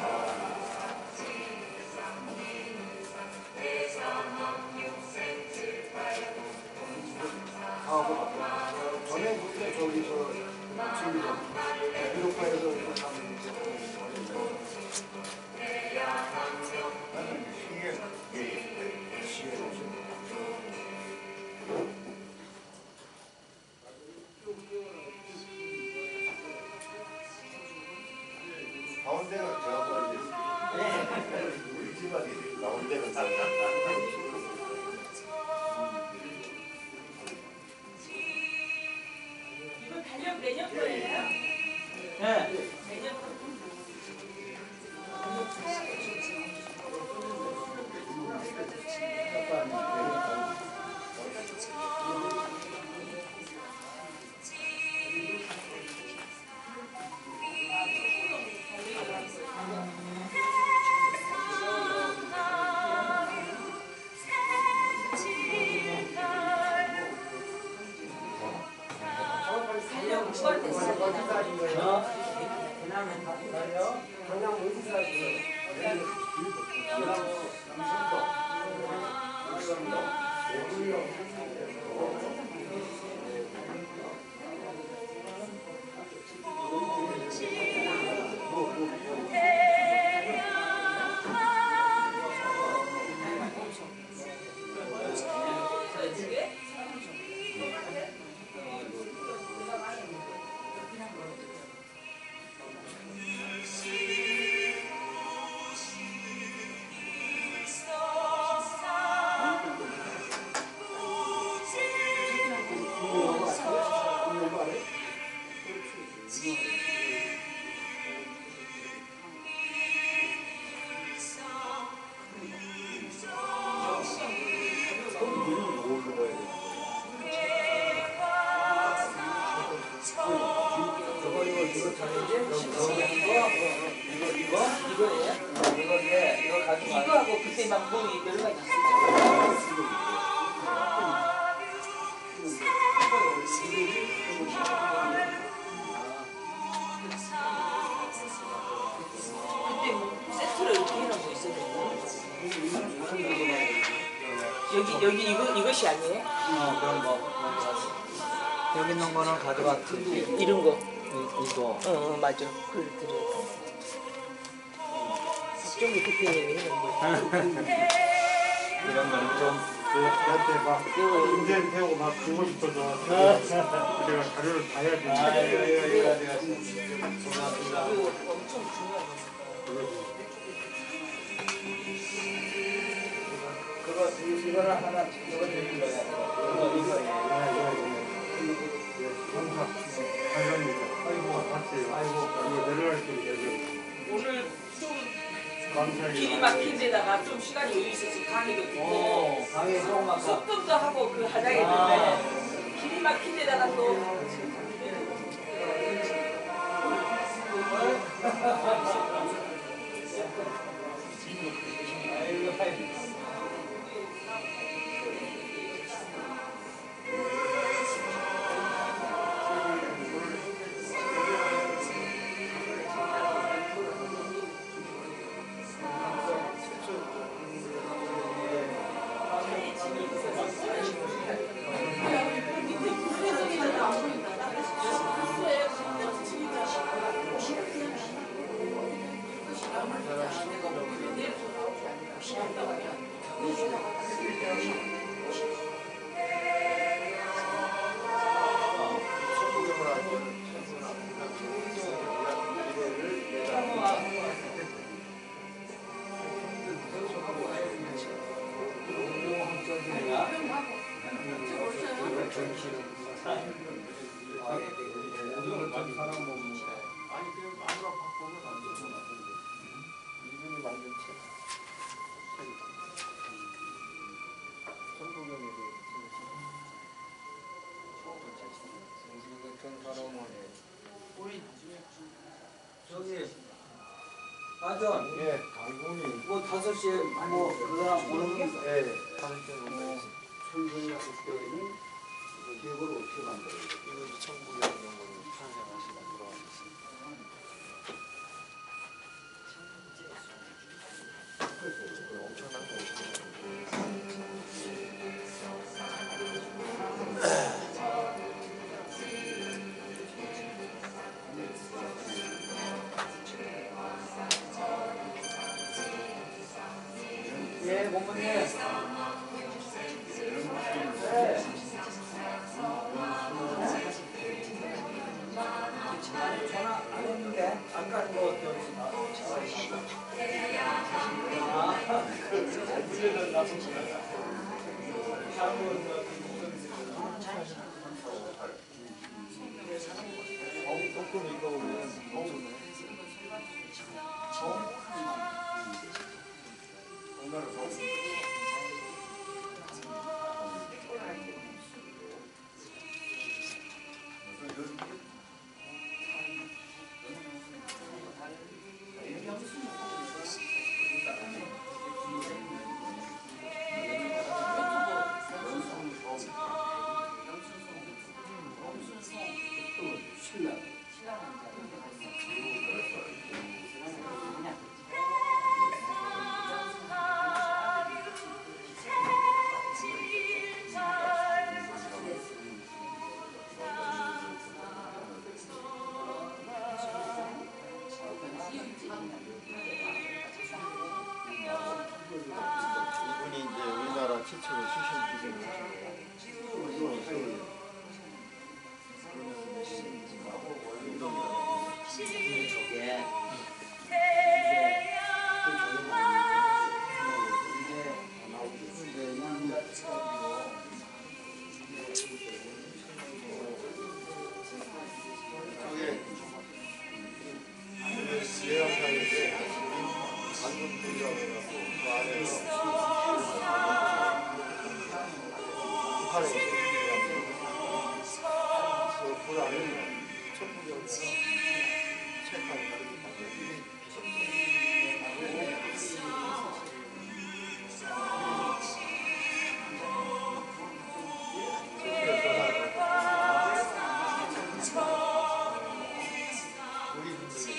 전에 그때 저기서 친구들 유로파에서 가운데가 제가 우리 집안이 가운데가 이거 달력 내년 거예요? 네. 내년 거. 이거하고 그때 막 몸이 여러 가지 있었잖아. 그때 뭐 세트로 이렇게 해놓고 있어야 되나? 여기 이것이 아니에요? 그런 거. 여기 있는 거는 가져갔지. 이런 거. 이거. 맞아. 그래 드려. 박정희 대표님이 해놓은 거. 이런 거는 좀 나한테 막 인생 태우고 막 그거 싶어서 내가 자료를 봐야지. 이거 내가 죄송합니다. 그리고 엄청 중요한 거. 이거를 하나 이거 드린 거야. 이거 내려갈 때 오늘 좀 감사히 길이 막힌 데다가 좀 시간이 여유 있어서 강의도 듣고 방에 조금만 가. 소품도 하고 그 하자 했는데 길이 막힌 데다가 또 저기 아전 예, 당분이 뭐 5시에 뭐 그거랑 오는 게? 예, 5시에 천천히 하고 있더니 기억을 어떻게 만들어요? 이거 1900년도로 탄생하시다 돌아가셨어요. 엄청난 거죠. 예, 고모님. 네. 전화 안 했는데 아까 뭐 신랑. 이분이 이제 우리나라 최초로 수신 기증을 저게 저게 예약하는데 반군분이라고 해갖고 그 안에서 북한에서 그 안에 천부경이나 책하는 우리 분들의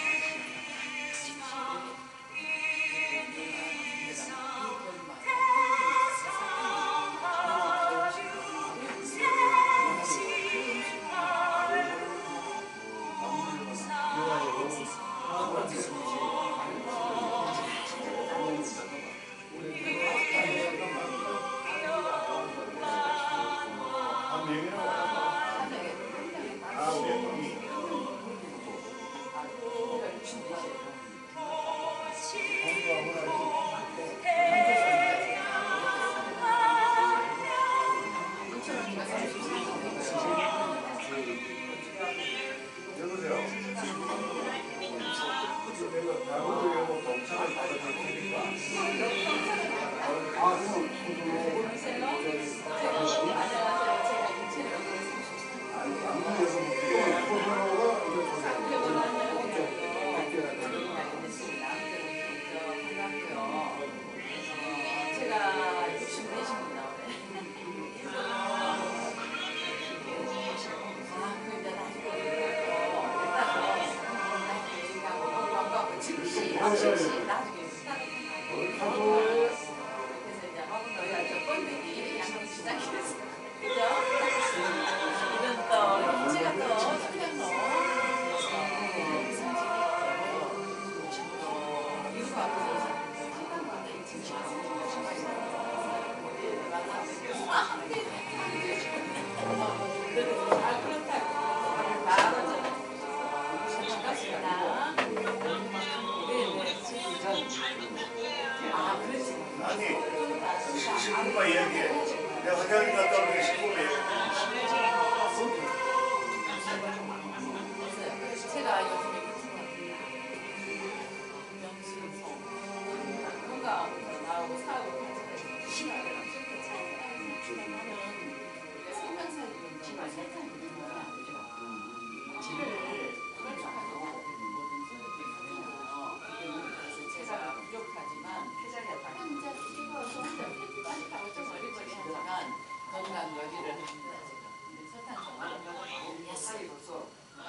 아니, 식구가 얘기해. 내가 화장실 갔다 오는 식구가 얘기해. 제가 요즘에 뭔가 나오고 사고 제가 부족하지만 좀 어리버리하지만 건강 요리를 합니다. 설탕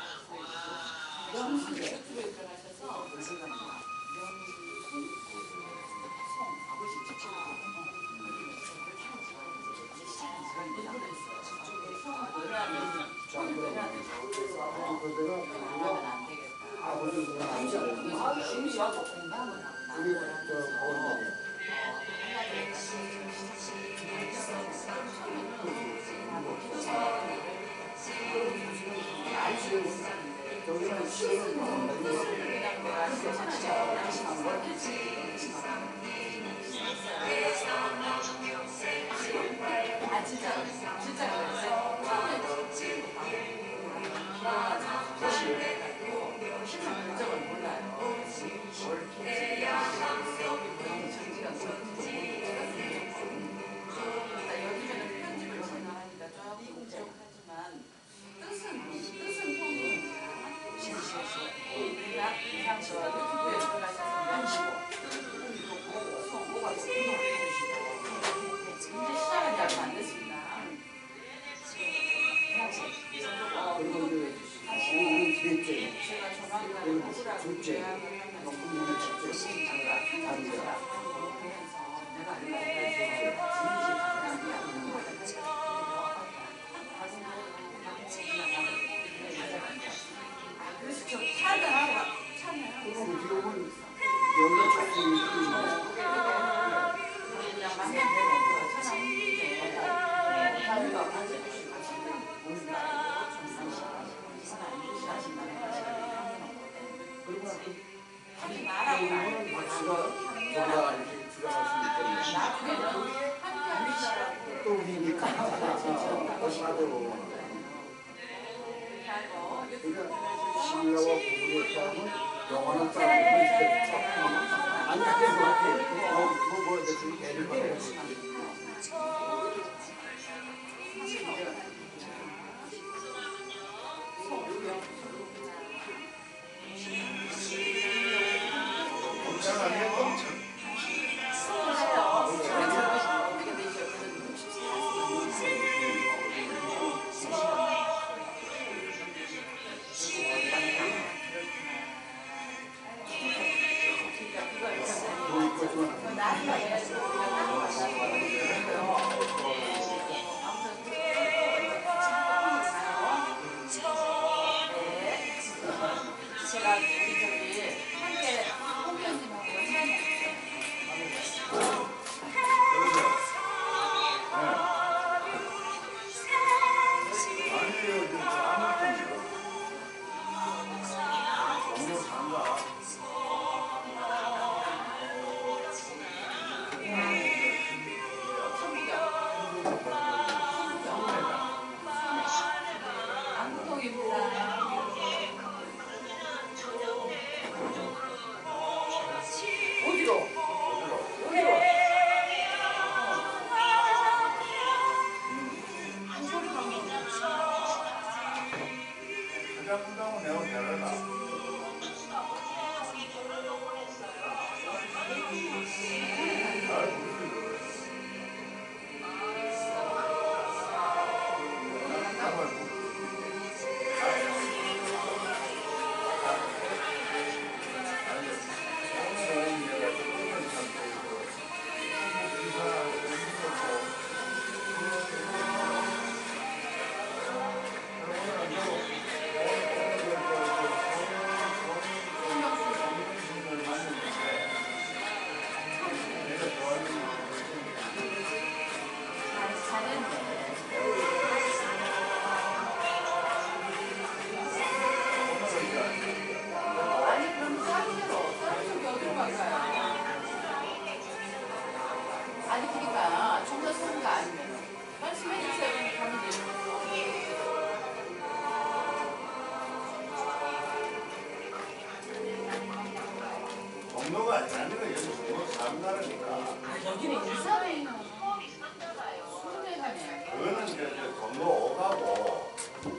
명수 유튜브에 들어가셔서 둘째, 농민의 첫째, 단자. 그럼 지금은 연대 초등이 박수가 저보다 이렇게 들어가시니까 또 우리니까 사대로 그러니까 신라와 부부의 싸움은 영원한 싸움은 이제 아니 아니 뭐 대충 애를 받아야지. 검찰 아니에요, 검찰. 제가 저기 함께 홍변님하고 아니에요, 지금 아무것도 너무 장가. 안동입니다. 어디로? 어디로? 가장 분당은 내가 잘하나. 아니 그럼 사무대로 사무실 어디로 갈까요? 아니 그러니까 좀 더 쓰는 거 아니면 말씀해 주세요. 그럼 가면 되죠. 경로가 아니라는 거예요. 경로 사람나라니까. 아 여기는 일산에는 순대가네. 그거는 이제 경로 5가고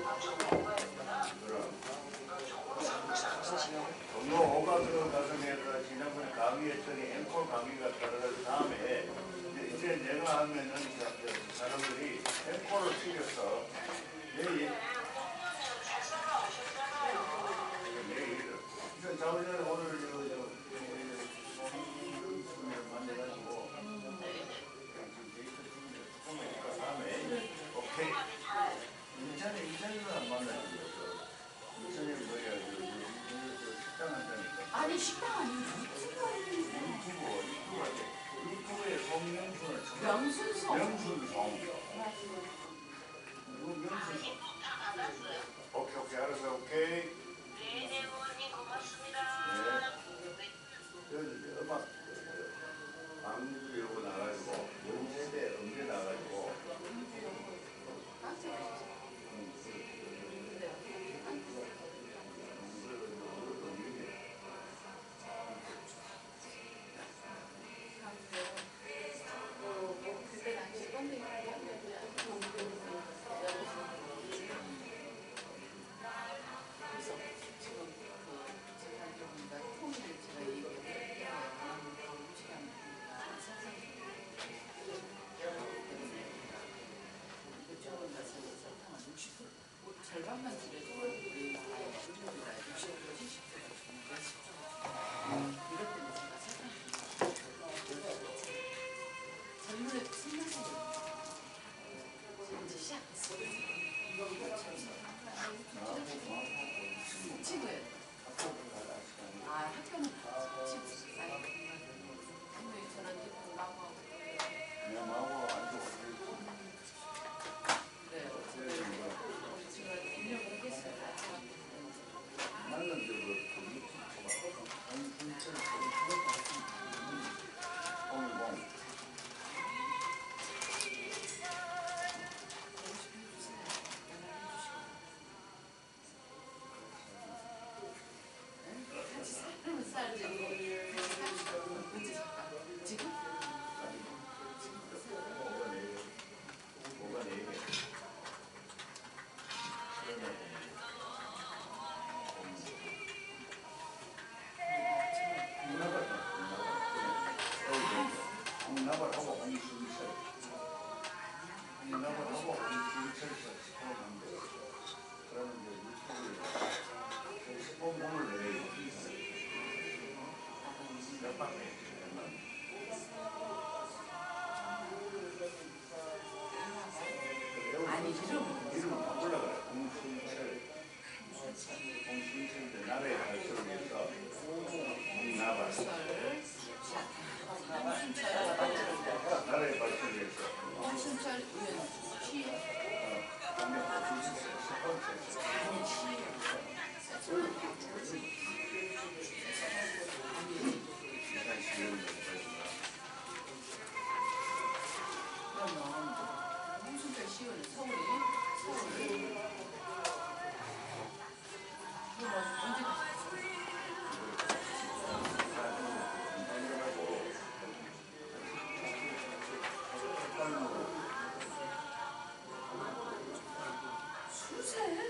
경로 5가 들어가서 내가 지난번에 강의했더니 앵콜 강의가 들어간 다음에 이제 내가 하면은 사람들이 앵콜을 치려서 내일 자우전에 오늘 만나가지고 오케이. 인천을 안 만나지. 인천이 뭐야? 식당 한다니까. 아니 식당 아니고 유튜브에 송명순을 쳐. 명순송. 명순송. 누구 명순송? 오케이 알았어 오케이. 네, 의원님 고맙습니다. 네. 음악 방주 이러고 나가지고 연세대 음대 나가지고. 그때 당시 펀딩 친구예요. 아, 학교는 친구. 저는 이제 나고 내 마음하고 안 좋아. 그래요. 제가 1년 공개했어요. 나는 저거 같이 살면 살지. 언제 살까? 지금? 뭐가 내 나발하고 홍순철 나발하고 홍순철 스포는데 그러면 이제 유튜브에 스포문을 내요. 몇번 아니, 이름은 바꾸려고 그래. 홍순철 나라의 발전을 위해서 홍나발 나라의 발전을 위해서 홍순철 의원 취 그러면 홍순철 시의원은 서울이 그럼 언제 가셨어요? 수세?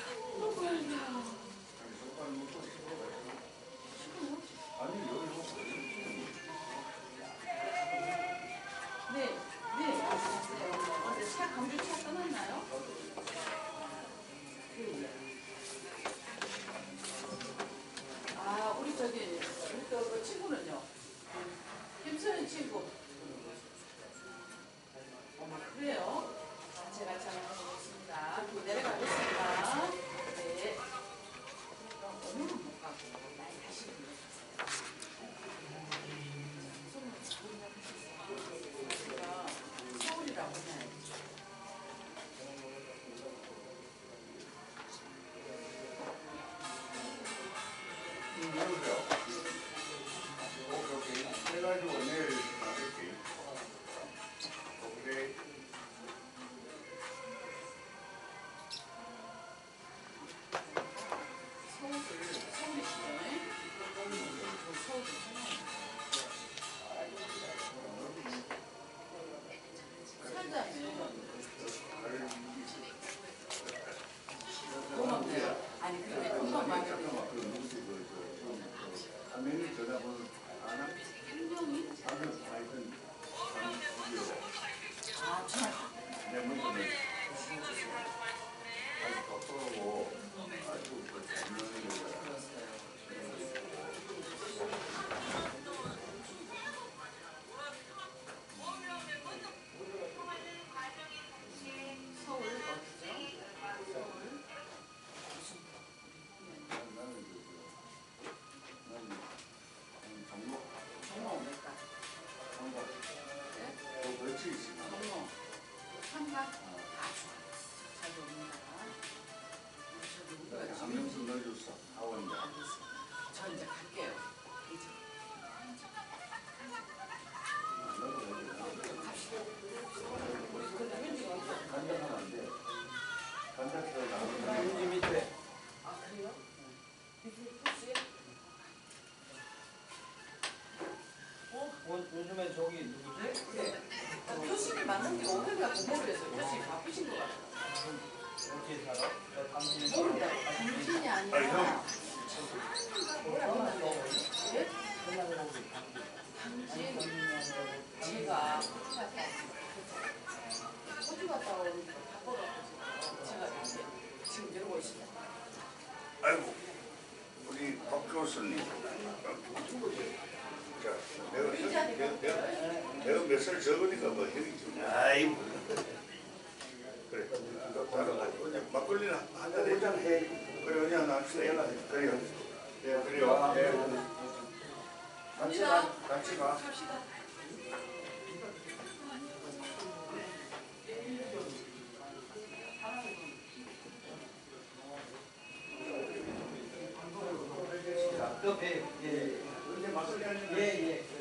네, 아셨어요. 어제 차 광주 차 떠났나요? 아, 우리 저기 우리 그 친구는요. 김선희 친구. 그래요? 제가 전화해보겠습니다. 내려가겠습니다. 네. 오늘은 못 가고 나이 가시고요. 제가 서울이라고 해야지. 해가지고 내일 나갈게. 오케이. 서울이시죠? 서울이 살자면 고맙네요. 아니 근데 금방 말해요. 화면이 전화번호 하나? 행정이? 하면 하여튼 아 정말. 내 문제는 아주 덕분하고 아주 재밌는 여자. 서울 어디죠? 서울 나는 종로 정모 몇가? 삼각 네? 또 며칠 있으면 정모 삼각 잘 봅니다. 누구가 한 명씩 넣어줬어 하원자. 저 이제 갈게요. 이제. 간장하면 안 돼. 간장처럼 나오는 나 여기 밑에. 아 그래요? 밑에 포스에? 요즘에 저기 누구지? 네. 교수님 만난 지 오래가 모르겠어요. 교수님 바쁘신 것 같아요. 어떻게 살아? 나 당신이 모른다. 당신이 아니라 뭐라 그러는데? 예? 당신 제가 호주 갔다 오니까 바빠가지고 제가 이제 지금 이러고 있습니다. 아이고 우리 박 교수님. 자 내가 몇 살 적으니까 뭐 형이 좀 아이고 그래. 다른 거 우리는 한잔 해. 그래 언니 납시다. 그래요. 예 그래요. 예. 같이 가. 갑시다. 또 봬요. 예. 언제 막걸리 하는 예, 예.